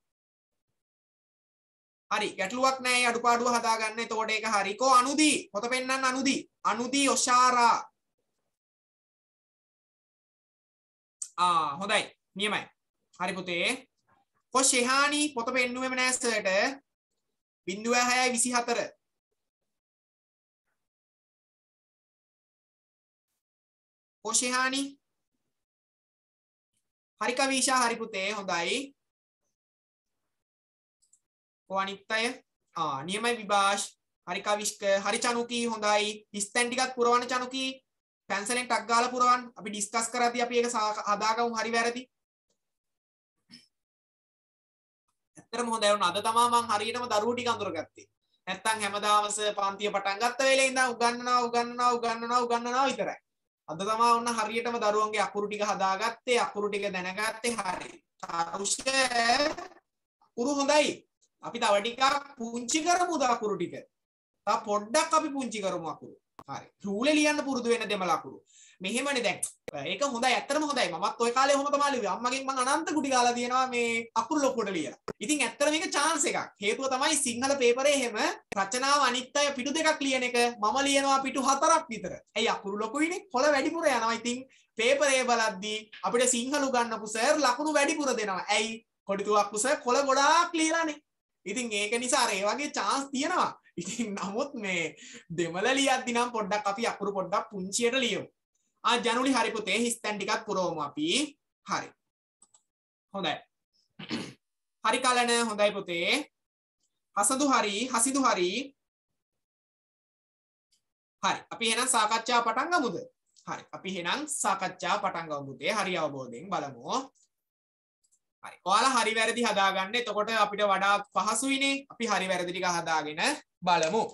හරි ගැටලුවක් නැහැ. අඩුපාඩුව හදාගන්න. එතකොට ඒක හරි. කො අනුදි පොත පෙන්නන්න. අනුදි ඔෂාරා. හොඳයි නියමයි. හරි පුතේ. කො ෂෙහානි පොත පෙන්නුවේම නෑ සර්ට. 0.624. කො ෂෙහානි. හරි කවිෂා. හරි පුතේ. හොඳයි. කො අනිත් අය? නියමයි විභාෂ්. හරි කවිෂ්ක. හරි චනුකි. හොඳයි. හිස්තැන් ටිකක් පුරවන්න චනුකි. පැන්සලෙන් ටක් ගාලා පුරවන්න. අපි ඩිස්කස් කරද්දී අපි ඒක හදාගමු හරි වැරදි. ඇත්තටම හොඳයි වුණා. අද තමයි මම හරියටම දරුවෝ ටික අඳුරගත්තේ. නැත්තම් හැමදාම පන්තිය පටන් ගත්ත වෙලේ ඉඳන් උගන්වනවා විතරයි. අද තමයි වුණා හරියටම දරුවන්ගේ අකුරු ටික හදාගත්තේ. අකුරු ටික දැනගත්තේ. හරි. අකුරු හොඳයි. අපි තව ටිකක් පුංචි කරමුද අකුරු ටික? තව පොඩ්ඩක් අපි පුංචි කරමු අකුරු. හරි. රූලේ ලියන්න පුරුදු වෙන දෙම ලකුණු. මෙහෙමනේ දැන්. ඒක හොඳයි ඇත්තටම හොඳයි. මමත් ওই කාලේ ඔහොම තමයි ලිව්වේ. අම්මගෙන් මං අනන්ත කුටි ගාලා තියෙනවා මේ අකුරු ලොකුට ලියලා. ඉතින් ඇත්තට මේක chance එකක්. හේතුව තමයි සිංහල පේපරේ එහෙම රචනාව අනිත් අය පිටු දෙකක් ලියන එක මම ලියනවා පිටු 4ක් විතර. ඇයි අකුරු ලොකුයිනේ. කොළ වැඩිපුර යනවා. ඉතින් පේපරේ බලද්දී අපිට සිංහල උගන්වපු සර් ලකුණු වැඩිපුර දෙනවා. ඇයි? කොඩිතුවක්කු සර් කොළ ගොඩාක් ලියලානේ. ඉතින් ඒක නිසා ඒ වගේ chance තියෙනවා. ඉතින් නමුත් මේ දෙමළ ලියද්දි නම් පොඩ්ඩක් අපි අකුරු පොඩ්ඩක් පුංචියට ලියමු. ජනුලි හරි පුතේ හිස්තැන් ටිකක් පුරවමු අපි. හරි. හොඳයි. හරි කලන හොඳයි පුතේ. හසඳු හරි හසිදු හරි. හරි. අපි එහෙනම් සාකච්ඡාව පටන් ගමුද? හරි. අපි එහෙනම් සාකච්ඡාව පටන් ගමු පුතේ. හරි අවබෝධයෙන් බලමු. හරි. ඔයාලා හරි වැරදි හදාගන්න. එතකොට අපිට වඩා පහසුයිනේ. අපි හරි වැරදි ටික හදාගෙන බලමු.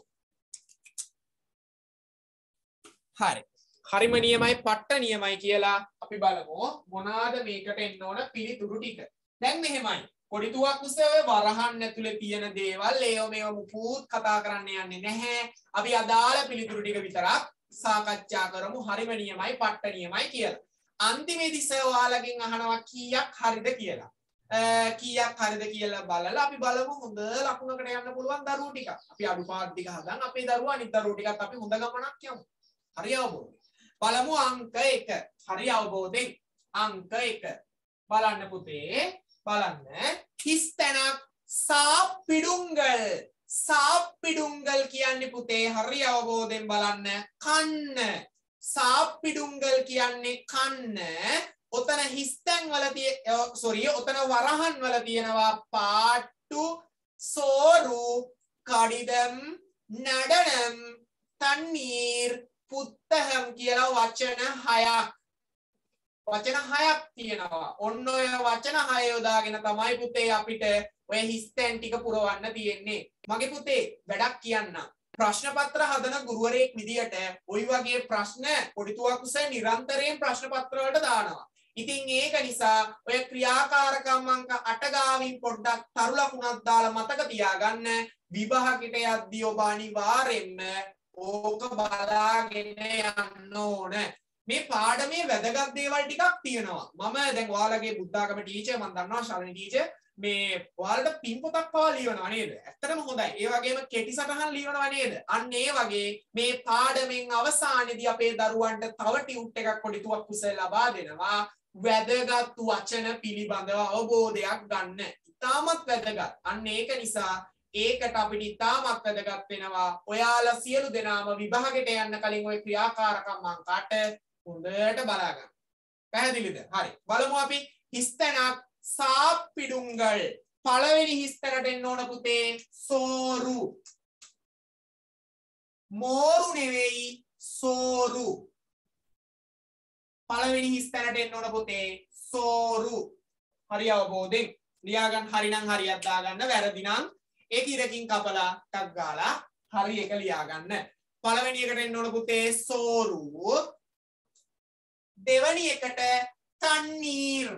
හරි. හරිම නියමයි පට්ට නියමයි කියලා අපි බලමු මොනවාද මේකට එන්න ඕන පිළිතුරු ටික. දැන් මෙහෙමයි. කොඩිතුවක් උසේ වරහන් ඇතුලේ තියෙන දේවල් ඒව මේව මුකුත් කතා කරන්න යන්නේ නැහැ. අපි අදාළ පිළිතුරු ටික විතරක් සාකච්ඡා කරමු. හරිම නියමයි පට්ට නියමයි කියලා. අන්තිමේදී සර් ඔයාලගෙන් අහනවා කීයක් හරිද කියලා. කීයක් හරිද කියලා බලලා අපි බලමු හොඳ ලකුණකට යන්න පුළුවන් දරුවෝ ටික. අපි අඩුපාඩු ටික හදන් අපේ දරුවා අනිත් දරුවෝ ටිකත් අපි හොඳ ගමනක් යමු. හරි අවබෝධ. බලමු අංක 1. හරි අවබෝධයෙන් අංක 1. බලන්න පුතේ බලන්න හිස්තැනක් සාප්පිඩුංගල්. සාප්පිඩුංගල් කියන්නේ පුතේ හරි අවබෝධයෙන් බලන්න කන්න. සාප්පිඩුංගල් කියන්නේ කන්න. ඔතන හිස්තැන් වල ඔතන වරහන් වල තියෙනවා පාට්ටු සෝරු කඩිදම් නඩනම් තන්නීර් පුත්තහම් කියලා වචන 6ක්. වචන 6ක් තියෙනවා. ඔන්න ඔය වචන 6 යොදාගෙන තමයි පුතේ අපිට ඔය හිස්තැන් ටික පුරවන්න තියෙන්නේ. මගේ පුතේ වැඩක් කියන්න. ප්‍රශ්න පත්‍ර හදන ගුරුවරයෙක් විදියට ওই වගේ ප්‍රශ්න පොඩිතුවක්කුසේ නිරන්තරයෙන් ප්‍රශ්න පත්‍ර වලට දානවා. ඉතින් ඒක නිසා ඔය ක්‍රියාකාරකම් අංක 8 ගාවින් පොඩ්ඩක් තරු ලකුණක් දාලා මතක තියාගන්න. විභාගෙට යද්දී ඔබ අනිවාර්යෙන්ම ඕක බලාගෙන යන්න ඕන. මේ පාඩමේ වැදගත් දේවල් ටිකක් තියෙනවා. මම දැන් ඔයාලගේ බුද්ධාගම ටීචර් මම දන්නවා ශරණි ටීචර් මේ ඔයාලට පින් පොතක් පවා ලියනවා නේද? ඇත්තටම හොඳයි. ඒ වගේම කෙටි සටහන් ලියනවා නේද? අන්න ඒ වගේ මේ පාඩමෙන් අවසානයේදී අපේ දරුවන්ට තව ටියුට් එකක් කොඩිතුවක් කුසල ලබා දෙනවා. වැදගත් වචන පිළිබඳව අවබෝධයක් ගන්න. ඉතාමත් වැදගත්. අන්න ඒක නිසා ඒකට අපිට ඉතාමත් වැදගත් වෙනවා. ඔයාලා සියලු දෙනාම විභාගෙට යන්න කලින් ওই ක්‍රියාකාරකම් අංක 8 හොඳට බලා ගන්න. පැහැදිලිද? හරි. බලමු අපි හිස්තැනක් සාප්පිඩුංගල්. පළවෙනි හිස්තැනට එන්න ඕන පුතේ සෝරු. මෝරු නෙවෙයි සෝරු. පළවෙනි හිස්තැනට එන්න ඕන පුතේ සෝරු. හරි අවබෝධයෙන් ලියා ගන්න. හරි නම් හරියක් දාගන්න. වැරදි නම් ඒක ඉරකින් කපලා ටක් ගාලා හරි එක ලියා ගන්න. පළවෙනි එකට එන්න ඕන පුතේ සෝරු. දෙවැනි එකට තන්නීර්.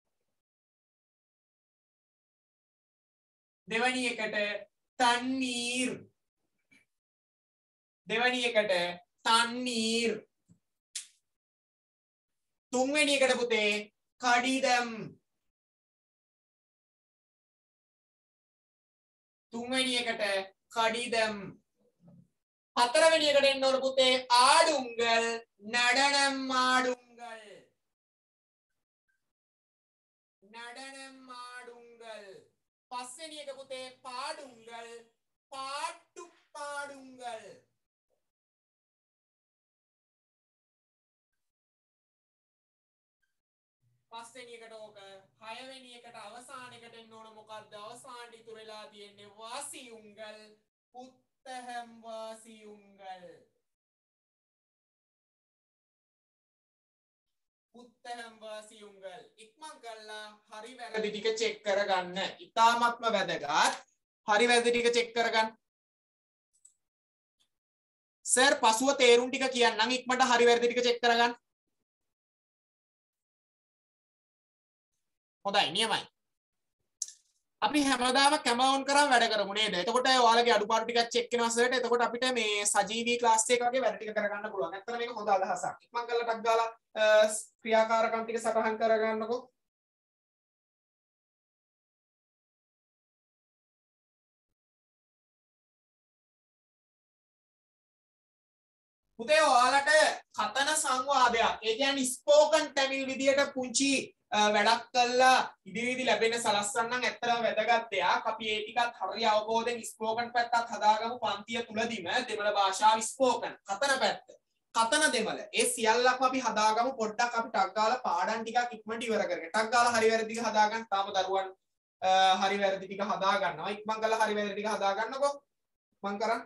දෙවැනි එකට තන්නීර්. දෙවැනි එකට තන්නීර්. තුන්වෙනි එකට පුතේ කඩිදම්. තුන්වෙනි එකට කඩිදම්. හතරවෙනි එකට එන්න ඕන පුතේ ආඩුංගල් නඩනම් ආඩුංගල්. නඩනම් ආඩුංගල්. පස්වෙනි එක පුතේ පාඩුංගල් පාට්ටු පාඩුංගල්. පස්වෙනි එකට ඕක. හයවෙනි එකට අවසාන එකට එන්න ඕන මොකද්ද? අවසාන ඉතුරු වෙලා තියෙන්නේ වාසියුංගල් පුත්තහම් වාසියුංගල්. පුත්තහම් වාසියුංගල්. ඉක්මන් කරලා හරි වැරදි ටික චෙක් කරගන්න. ඉතාමත්ම වැදගත්. හරි වැරදි ටික චෙක් කරගන්න. සර් පසුව තේරුම් ටික කියන්නම් ඉක්මනට හරි වැරදි ටික චෙක් කරගන්න. හොඳයි නියමයි. අපි හැමදාම කැමවුන් කරන් වැඩ කරමු නේද? එතකොට ඔයාලගේ අඩුපාඩු ටිකක් චෙක් වෙනවා සර්ට. එතකොට අපිට මේ සජීවී ක්ලාස් එක වගේ වැඩ ටික කරගන්න පුළුවන්. ඇත්තට මේක හොඳ අදහසක්. ඉක්මන් කරලා ටක් ගාලා ක්‍රියාකාරකම් ටික සටහන් කරගන්නකො. පුතේ ඔයාලට කතන සංවාදයක් ඒ කියන්නේ ස්පෝකන් ටැමිල් විදියට පුංචි වැඩක් කළා ඉදිරියේදී ලැබෙන සලස්සන්නම් ඇත්තටම වැදගත් දෙයක්. අපි ඒ ටිකත් හරිය අවබෝධයෙන් ස්පෝකන් පැත්තත් හදාගමු පන්තිය තුලදීම දෙමළ භාෂාව ස්පෝකන් කතන පැත්ත. කතන දෙමළ. ඒ සියල්ලක්ම අපි හදාගමු පොඩ්ඩක් අපි ටක් ගාලා පාඩම් ටිකක් ඉක්මනට ඉවර කරගෙන. ටක් ගාලා හරි වැරදි ටික හදාගන්න. තාම දරුවන් හරි වැරදි ටික හදා ගන්නවා. ඉක්මන් කරලා හරි වැරදි ටික හදා ගන්නකො. මං කරන්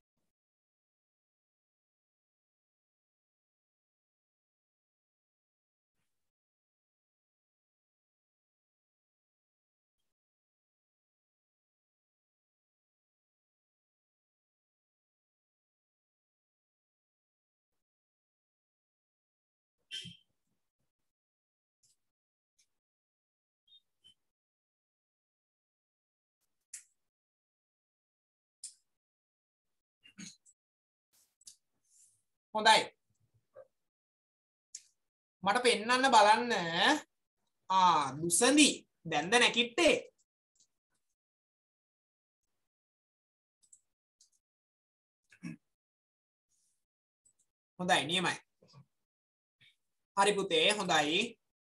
හොඳයි. මට පෙන්නන්න බලන්න. දුසඳි දැන්ද නැකිට්ටේ. හොඳයි නියමයි. හරි පුතේ හොඳයි.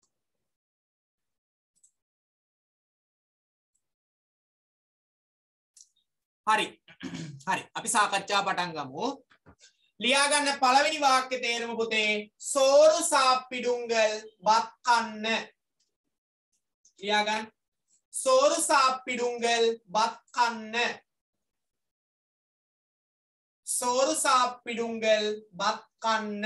හරි. හරි. අපි සාකච්ඡා පටන් ගමු. ලියා ගන්න පළවෙනි වාක්‍ය තේරුම පුතේ සෝරු සාප්පිඩුංගල් බත් කන්න. ලියා ගන්න. සෝරු සාප්පිඩුංගල් බත් කන්න. සෝරු සාප්පිඩුංගල් බත් කන්න.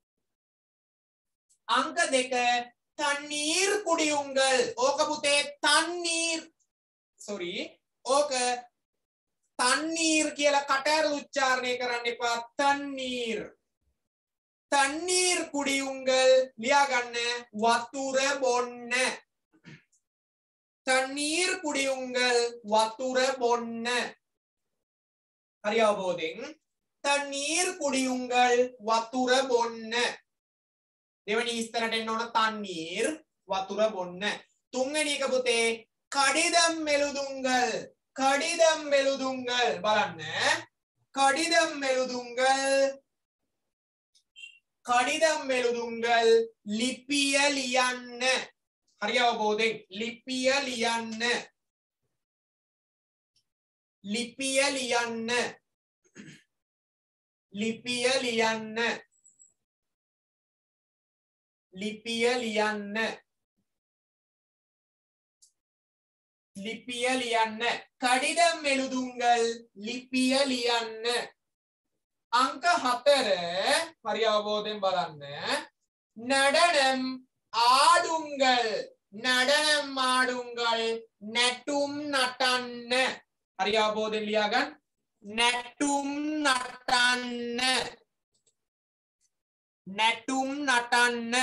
අංක 2 තන්නීර් කුඩියුංගල්. ඕක පුතේ තන්නීර් sorry ඕක තන්නීර් කියලා කටහැර උච්චාරණය කරන්න එපා. තන්නීර්. තන්නීර් කුඩියුංගල් ලියා ගන්න වතුර බොන්න. තන්නීර් කුඩියුංගල් වතුර බොන්න. හරි අවබෝධයෙන් තන්නීර් කුඩියුංගල් වතුර බොන්න. දෙවෙනි ඉස්තරට එන්න ඕන තන්නීර් වතුර බොන්න. තුන්වෙනි එක පුතේ කඩිදම් මෙලුදුංගල්. කඩිදම් මෙලුදුංගල් බලන්න. කඩිදම් මෙලුදුංගල් කඩිදම් මෙලුදුංගල් ලිපිය ලියන්න. හරි අවබෝධයෙන් ලිපිය ලියන්න. ලිපිය ලියන්න. ලිපිය ලියන්න. ලිපිය ලියන්න. ලිපිය ලියන්න. කඩිදම් මෙලුදුංගල් ලිපිය ලියන්න. අංක 4 හරි අවබෝධයෙන් බලන්න. නඩනම් ආඩුංගල්. නඩනම් ආඩුංගල් නැටුම් නටන්න. හරි අවබෝධයෙන් ලියා ගන්න. නැටුම් නටන්න. නැටුම් නටන්න.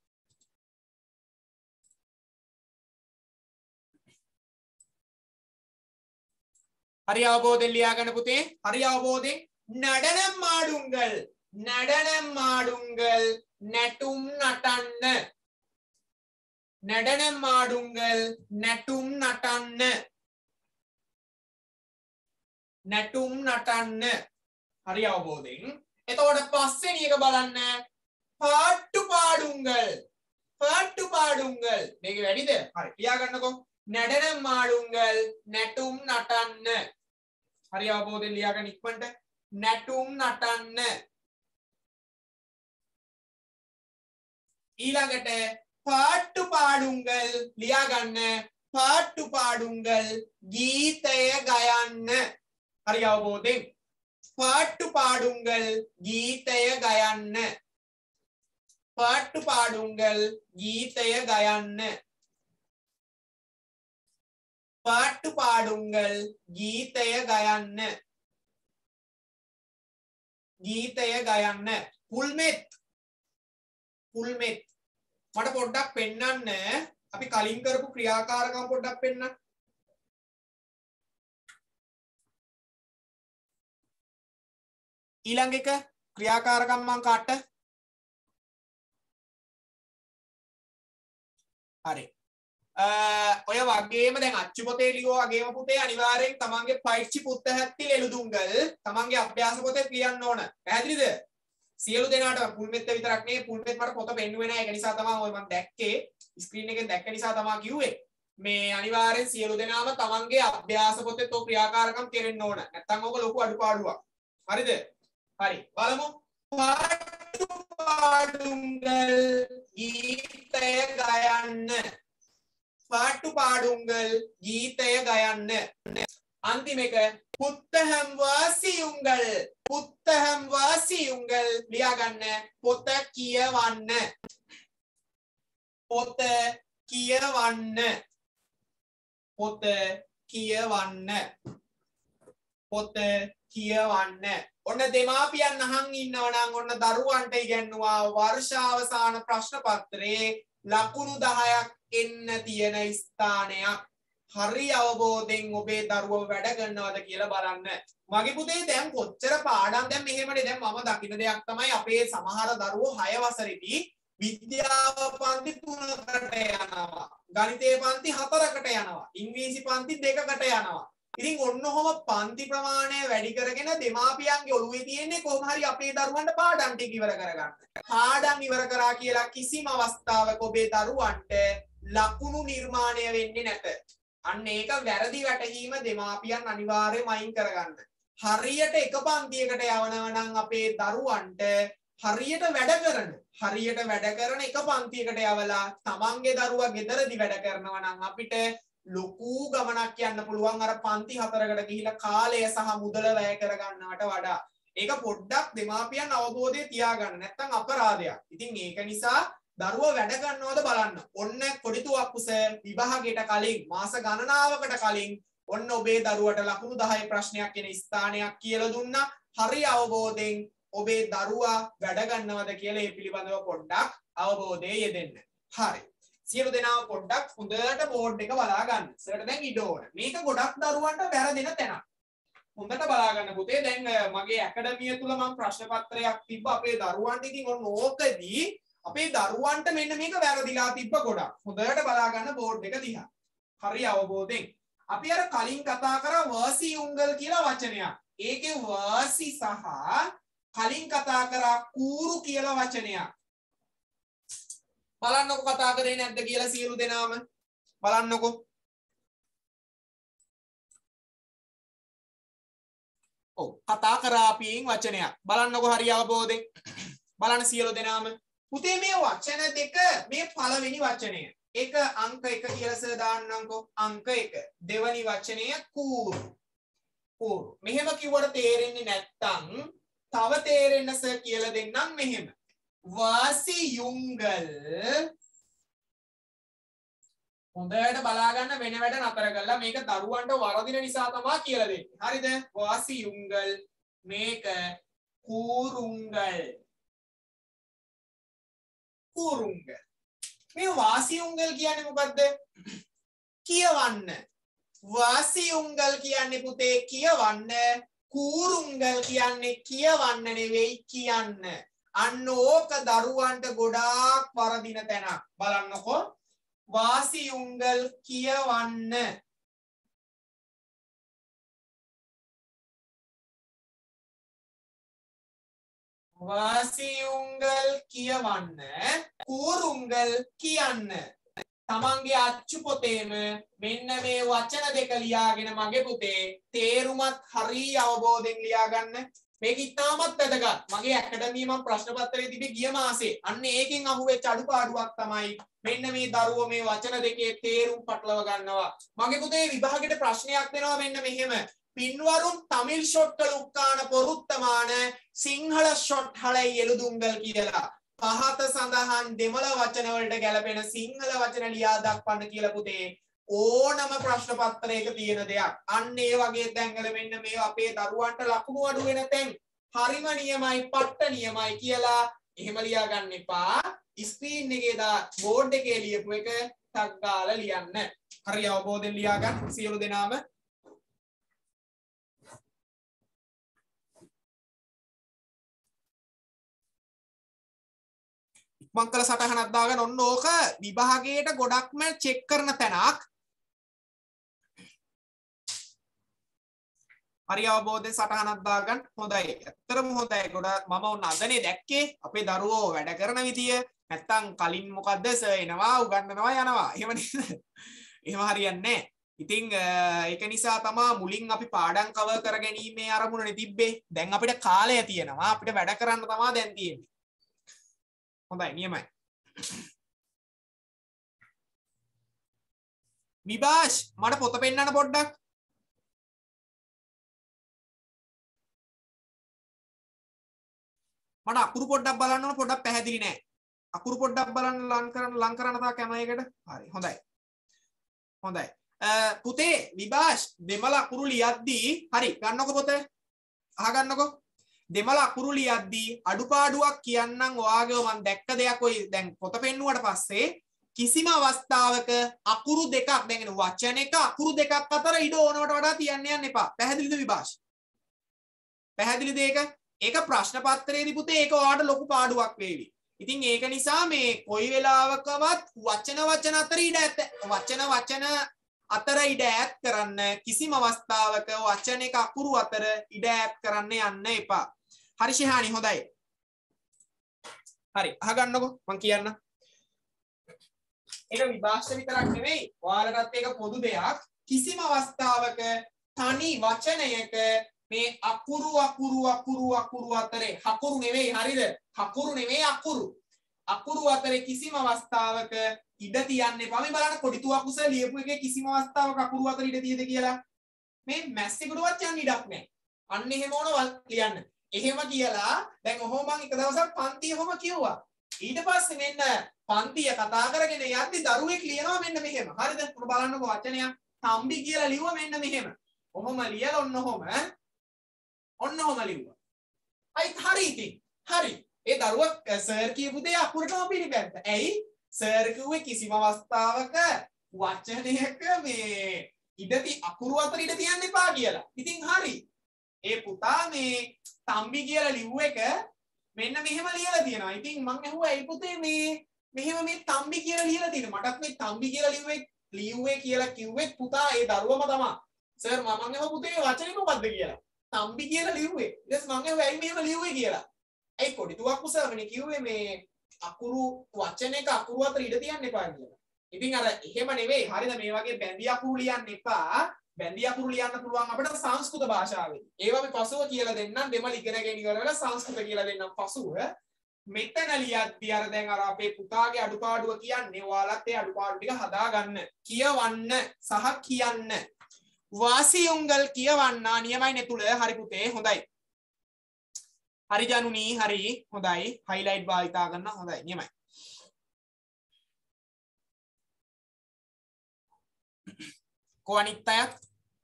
හරි අවබෝධයෙන් ලියා ගන්න පුතේ. හරි අවබෝධයෙන් නඩනම් ආඩුංගල්. නඩනම් ආඩුංගල් නැටුම් නටන්න. නඩනම් ආඩුංගල් නැටුම් නටන්න. නැටුම් නටන්න. හරි අවබෝධයෙන්. එතකොට පස්වෙනි එක බලන්න. පාට්ටු පාඩුංගල්. පාට්ටු පාඩුංගල් මේක වැඩිද? හරි ලියා ගන්නකො. නඩනම් ආඩුංගල් නැටුම් නටන්න. හරි අවබෝධයෙන් ලියා ගන්න ඉක්මනට. නැටුම් නටන්න. ඊළඟට පාට්ටු පාඩුංගල් ලියා ගන්න. පාට්ටු පාඩුංගල් ගීතය ගයන්න. හරි අවබෝධයෙන් පාට්ටු පාඩුංගල් ගීතය ගයන්න. පාට්ටු පාඩුංගල් ගීතය ගයන්න. පාට්ටු පාඩුංගල් ගීතය ගයන්න. ගීතය ගයන්න. පුල්මෙත්. පුල්මෙත් මට පොඩ්ඩක් පෙන්නන්න. අපි කලින් කරපු ක්‍රියාකාරකම් පොඩ්ඩක් පෙන්නන්න. ඊළඟ එක ක්‍රියාකාරකම් අංක 8. හරි. ඔය වගේම දැන් අච්චු පොතේ ලියෝ වගේම පුතේ අනිවාර්යෙන් තමන්ගේ පයිච්චි පුත්තහත්ති එළුදුංගල් තමන්ගේ අභ්‍යාස පොතේ ලියන්න ඕන. පැහැදිලිද? සියලු දෙනාට පුල්මෙත් විතරක් නෙවෙයි පුල්මෙත් මට පොත පෙන්නුවේ නැහැ. ඒක නිසා තමයි ඔය මම දැක්කේ ස්ක්‍රීන් එකෙන් දැක්ක නිසා තමයි කිව්වේ. මේ අනිවාර්යෙන් සියලු දෙනාම තමන්ගේ අභ්‍යාස පොතේ තෝ ක්‍රියාකාරකම් කෙරෙන්න ඕන. නැත්තම් ඕක ලොකු අඩුපාඩුවක්. හරිද? හරි. බලමු. පාටු පාඩුංගල් ගීතය ගයන්න. පාටු පාඩුංගල් ගීතය ගයන්න. අන්තිම එක පුත්තහම් වාසියුංගල් පුත්තහම් වාසියුංගල් ලියා ගන්න. පොත කියවන්න. පොත කියවන්න. පොත කියවන්න. පොත කියවන්න. ඔන්න දෙමාපියන් අහන් ඉන්නව නම් ඔන්න දරුවන්ට ඉගෙනුවා වර්ෂාවසාන ප්‍රශ්න පත්‍රයේ ලකුණු 10ක් එන්න තියෙන ස්ථානයක්. හරි අවබෝධයෙන් ඔබේ දරුවව වැඩ කරනවද කියලා බලන්න. මගේ පුතේ දැන් කොච්චර පාඩම් දැන් මෙහෙමනේ දැන් මම දකින්න දෙයක් තමයි අපේ සමහර දරුවෝ 6 වසරේදී විද්‍යාව පන්ති 3කට යනවා. ගණිතයේ පන්ති 4කට යනවා. ඉංග්‍රීසි පන්ති 2කට යනවා. ඉතින් ඔන්න ඔහොම පන්ති ප්‍රමාණය වැඩි කරගෙන දෙමාපියන්ගේ ඔළුවේ තියෙන්නේ කොහොම හරි අපේ දරුවන්ට පාඩම් ටික ඉවර කරගන්න. පාඩම් ඉවර කරා කියලා කිසිම අවස්ථාවක ඔබේ දරුවන්ට ලකුණු නිර්මාණය වෙන්නේ නැත. අන්න ඒක වැරදි වැටහීම දෙමාපියන් අනිවාර්යයෙන්ම අයින් කරගන්න. හරියට එක පන්තියකට යවනවා නම් අපේ දරුවන්ට හරියට වැඩ කරන එක පන්තියකට යවලා තමන්ගේ දරුවා ගෙදරදී වැඩ කරනවා නම් අපිට ලොකු ගමනක් යන්න පුළුවන් අර පන්ති 4කට ගිහිලා කාලය සහ මුදල වැය කරගන්නවට වඩා. ඒක පොඩ්ඩක් දෙමාපියන් අවබෝධය තියාගන්න. නැත්නම් අපරාධයක්. ඉතින් ඒක නිසා දරුවා වැඩ ගන්නවද බලන්න. ඔන්න කොඩිතුවක් කුස විභාගයට කලින් මාස ගණනාවකට කලින් ඔන්න ඔබේ දරුවට ලකුණු 10 ප්‍රශ්නයක් එන ස්ථානයක් කියලා දුන්නා. හරි අවබෝධයෙන් ඔබේ දරුවා වැඩ ගන්නවද කියලා ඒ පිළිබඳව පොඩ්ඩක් අවබෝධය යෙදෙන්න. හරි. සියලු දෙනාම පොඩ්ඩක් හොඳට බෝඩ් එක බලා ගන්න. සර්ට දැන් ඉඩ ඕන. මේක ගොඩක් දරුවන්ට වැරදෙන තැනක්. හොඳට බලා ගන්න පුතේ. දැන් මගේ ඇකඩමිය තුල මම ප්‍රශ්න පත්‍රයක් තිබ්බ අපේ දරුවන්ට. ඉතින් ඔන්න ඕකදී අපේ දරුවන්ට මෙන්න මේක වැරදිලා තිබ්බ ගොඩක්. හොඳට බලා ගන්න බෝඩ් එක දිහා. හරි අවබෝධයෙන්. අපි අර කලින් කතා කරා වාසි උංගල් කියලා වචනයක්. ඒකේ වාසි සහ කලින් කතා කරා කූරු කියලා වචනයක්. බලන්නකො කතා කරේ නැද්ද කියලා සියලු දෙනාම බලන්නකො. ඔව් කතා කරාපින් වචනයක්. බලන්නකො හරි අවබෝධයෙන්. බලන්න සියලු දෙනාම. පුතේ මේ වචන දෙක මේ පළවෙනි වචනය. ඒක අංක 1 කියලා සර් දාන්නම්කො. අංක 1. දෙවනි වචනය කූරු. කූරු. මෙහෙම කිව්වට තේරෙන්නේ නැත්තම් තව තේරෙන්න සර් කියලා දෙන්නම් මෙහෙම. වාසියුංගල් හොඳට බලා ගන්න වෙන වැඩ නතර කරලා මේක දරුවන්ට වරදින නිසා තමයි කියලා දෙන්නේ. හරිද? වාසියුංගල් මේක කූරුංගල්. කූරුංගල්. මේ වාසියුංගල් කියන්නේ මොකද්ද? කියවන්න. වාසියුංගල් කියන්නේ පුතේ කියවන්න. කූරුංගල් කියන්නේ කියවන්න නෙවෙයි කියන්න. අන්න ඕක දරුවන්ට ගොඩාක් වරදින තැනක්. බලන්නකො. වාසියුංගල් කියවන්න. වාසියුංගල් කියවන්න. කූරුංගල් කියන්න. තමන්ගේ අච්චු පොතේම මෙන්න මේ වචන දෙක ලියාගෙන මගේ පුතේ තේරුමත් හරි අවබෝධයෙන් ලියා ගන්න. මේක ඉතාමත් වැදගත්. මගේ ඇකඩමියේ මම ප්‍රශ්න පත්‍රයේ තිබි ගිය මාසේ. අන්න ඒකෙන් අහුවෙච්ච අඩුපාඩුවක් තමයි මෙන්න මේ දරුවෝ මේ වචන දෙකේ තේරුම් පටලව ගන්නවා. මගේ පුතේ විභාගෙට ප්‍රශ්නයක් දෙනවා මෙන්න මෙහෙම. පින්වරුන් තමිල් ෂොට්ටල උක්කාන පොරුත්තමාන සිංහල ෂොට් හලයි එළුදුංගල් කියලා. පහත සඳහන් දෙමළ වචන වලට ගැලපෙන සිංහල වචන ලියා දක්වන්න කියලා පුතේ ඕනම ප්‍රශ්න පත්‍රයක තියෙන දෙයක්. අන්න ඒ වගේ තැන්වල මෙන්න මේ අපේ දරුවන්ට ලකුණු අඩු වෙන තැන් හරිම නියමයි පට්ට නියමයි කියලා එහෙම ලියා ගන්න එපා. ස්ක්‍රීන් එකේ දා බෝඩ් එකේ ලියපු එක ටක් ගාලා ලියන්න. හරි අවබෝධයෙන් ලියා ගන්න සියලු දෙනාම. මං කළ සටහනක් දාගෙන ඔන්න ඕක විභාගයට ගොඩක්ම චෙක් කරන තැනක්. හරි අවබෝධයෙන් සටහනක් දාගන්න හොඳයි. ඇත්තටම හොඳයි. ගොඩක් මම ඔන්න අදනේ දැක්කේ අපේ දරුවෝ වැඩ කරන විදිය. නැත්තම් කලින් මොකද්ද සර් එනවා උගන්වනවා යනවා. එහෙම නේද? එහෙම හරියන්නේ නැහැ. ඉතින් ඒක නිසා තමයි මුලින් අපි පාඩම් කවර් කරගැනීමේ අරමුණනේ තිබ්බේ. දැන් අපිට කාලය තියෙනවා. අපිට වැඩ කරන්න තමයි දැන් තියෙන්නේ. හොඳයි නියමයි. විභාෂ් මට පොත පෙන්නන්න පොඩ්ඩක්. මට අකුරු පොඩ්ඩක් බලන්න ඕන පොඩ්ඩක් පැහැදිලි නෑ. අකුරු පොඩ්ඩක් බලන්න ලං කරන්න තා කැමරේකට. හරි හොඳයි. හොඳයි. පුතේ විභාෂ් දෙමළ අකුරු ලියද්දී හරි ගන්නකො පොත. අහගන්නකො. දෙමළ අකුරු ලියද්දී අඩුපාඩුවක් කියන්නම් ඔයාගේව මම දැක්ක දෙයක් ඔය දැන් පොත පෙන්නුවට පස්සේ කිසිම අවස්ථාවක අකුරු දෙකක් දැන් වචනයක අකුරු දෙකක් අතර ඉඩ ඕනවට වඩා තියන්න යන්න එපා. පැහැදිලිද විභාෂ්? පැහැදිලිද ඒක? ඒක ප්‍රශ්න පත්‍රයේදී පුතේ ඒක ඔයාලට ලොකු පාඩුවක් වේවි. ඉතින් ඒක නිසා මේ කොයි වෙලාවකවත් වචන අතර ඉඩ අතර ඉඩ ඈත් කරන්න කිසිම අවස්ථාවක වචනයක අකුරු අතර ඉඩ ඈත් කරන්න යන්න එපා. හරි ශිහානි හොඳයි. හරි අහගන්නකො මං කියන්න. ඒක විභාෂ විතරක් නෙවෙයි ඔයාලටත් ඒක පොදු දෙයක්. කිසිම අවස්ථාවක තනි වචනයක මේ අකුරු අතරේ හකුරු නෙවෙයි හරිද? හකුරු නෙවෙයි අකුරු අතරේ කිසිම අවස්ථාවක ඉඩ තියන්න එපා. මේ බලන්න කොඩිතුවක් උස ලියපු එකේ කිසිම අවස්ථාවක අකුරු අතර ඉඩ තියද කියලා. මේ මැස්සෙකුටවත් යන්න ඉඩක් නැහැ. අන්න එහෙම ඕන ලියන්න. එහෙම කියලා දැන් ඔහොම මම එක දවසක් පන්තිය ඔහොම කිව්වා. ඊට පස්සේ මෙන්න පන්තිය කතා කරගෙන යද්දි දරුවෙක් ලියනවා මෙන්න මෙහෙම. හරිද? ඔන්න බලන්නකො වචනයක් තම්බි කියලා ලිව්වා මෙන්න මෙහෙම. ඔහොම ලියලා ඔන්න ඔහොම ලිව්වා. අයිත් හරි ඉතින්. හරි. ඒ දරුවා සර් කියපු දේ අකුරටම පිළිපැද්ද. ඇයි? සර් කිව්වේ කිසිම අවස්ථාවක වචනයක මේ අකුරු අතර ඉඩ තියන්න එපා කියලා. ඉතින් හරි. ඒ පුතා මේ තම්බි කියලා ලිව්ව එක මෙන්න මෙහෙම ලියලා තියෙනවා. ඉතින් මං අහුවා ඒ පුතේ මෙහෙම මේ තම්බි කියලා ලියලා තියෙනවා. මටත් මේ තම්බි කියලා ලිව්වේ කියලා කිව්වෙත් පුතා ඒ දරුවම තමයි. සර් මම අහුවා පුතේ වචනේ මොකද්ද කියලා. තම්බි කියලා ලිව්වේ. ඊට පස්සේ මං අහුවා ඇයි මෙහෙම ලිව්වේ කියලා. ඇයි කොඩිතුවක් උසවනේ කිව්වේ මේ අකුරු වචනයක අකුරු අතර ඉඩ තියන්න එපා කියලා. ඉතින් අර එහෙම නෙවෙයි. හරිද? මේ වගේ බැඳි අකුරු ලියන්න එපා. බැඳි අකුරු ලියන්න පුළුවන් අපිට සංස්කෘත භාෂාවෙන්. ඒවා අපි පසුව කියලා දෙන්නම්. දෙමළ ඉගෙනගෙන ඉවරලා සංස්කෘත කියලා දෙන්නම් පසුව. මෙතන ලියද්දී අර දැන් අර අපේ පුතාගේ අඩුපාඩුව කියන්නේ ඔයාලත් ඒ අඩුපාඩු ටික හදාගන්න. කියවන්න සහ කියන්න. වාසියුංගල් කියවන්න නියමයිනේ තුල. හරි පුතේ හොඳයි. හරි ජනුනි හරි හොඳයි. හයිලයිට් භාවිතා කරන්න හොඳයි. නියමයි. को अनित अयත්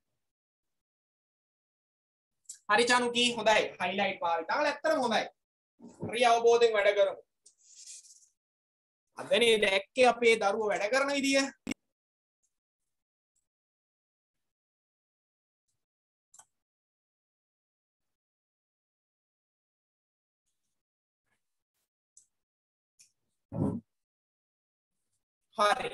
හරි චනුකි හොඳයි. හයිලයිට් භාවිතාවල ඇත්තටම හොඳයි. හරි අවබෝධයෙන් වැඩ කරමු. අදනේ දැක්කේ අපේ දරුවෝ වැඩ කරන විදිය. හරි.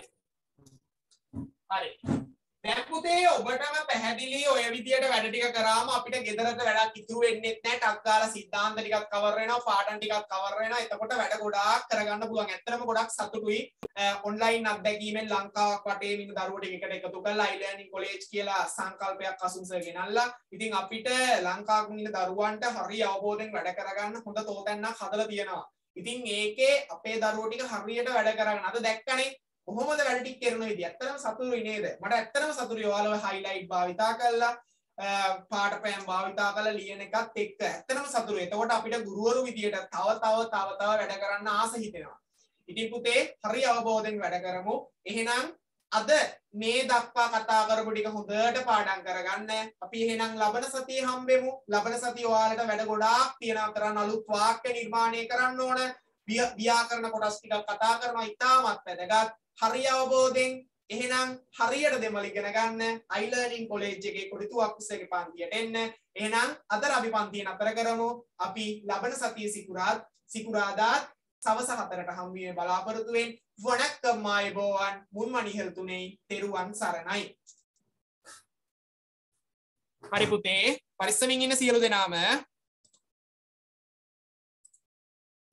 දැන් පුතේ ඔබටම පැහැදිලි ඔය විදියට වැඩ ටික කරාම අපිට ගෙදරට වැඩක් ඉතුරු වෙන්නේ නැහැ. ටක් ගාලා සිද්ධාන්ත ටිකක් කවර් වෙනවා, පාඩම් ටිකක් කවර් වෙනවා. එතකොට වැඩ ගොඩාක් කරගන්න පුළුවන්. ඇත්තටම ගොඩක් සතුටුයි. ඔන්ලයින් අත්දැකීමෙන් ලංකාවක් වටේ ඉන්න දරුවෝ ටික එකට එකතු කරලා iLearning college කියලා සංකල්පයක් අසුන්සර් ගෙනල්ලා ඉතින් අපිට ලංකාවේ ඉන්න දරුවන්ට හරි අවබෝධයෙන් වැඩ කරගන්න හොඳ තෝතැන්නක් හදලා තියෙනවා. ඉතින් ඒකේ අපේ දරුවෝ ටික හරියට වැඩ කරගන්න. අද දැක්කනේ කොහොමද වැඩ ටික කරන විදිය. ඇත්තටම සතුටුයි නේද? මට ඇත්තටම සතුටුයි ඔයාලව highlight භාවිතා කරලා පාඩපෑම් භාවිතා කරලා ලියන එකත් එක්ක. ඇත්තටම සතුටුයි. එතකොට අපිට ගුරුවරු විදියට තව වැඩ කරන්න ආස හිතෙනවා. ඉතින් පුතේ හරි අවබෝධයෙන් වැඩ කරමු. එහෙනම් අද මේ දක්වා කතා කරපු ටික හොඳට පාඩම් කරගන්න. අපි එහෙනම් ලබන සතියේ හම්බෙමු. ලබන සතියේ ඔයාලට වැඩ ගොඩාක් තියෙනවා කරන්න. අලුත් වාක්‍ය නිර්මාණය කරන්න ඕන. ව්‍යාකරණ කොටස් ටිකක් කතා කරනවා. ඉතාමත් වැදගත්. හරි අවබෝධයෙන් එහෙනම් හරියට දෙමළ ඉගෙන ගන්න. iLearning college එකේ කොඩිතුවක් උස්සගේ පන්තියට එන්න. එහෙනම් අද අපි පන්තිය නතර කරමු. අපි ලබන සතියේ සිකුරාදා සවස 4ට හමු වීමේ බලාපොරොත්තුවෙන් වණක්කම් ආයුබෝවන් මුන්ම නිහල්තුනේ තෙරුවන් සරණයි. හරි පුතේ පරිස්සමින් ඉන්න සියලු දෙනාම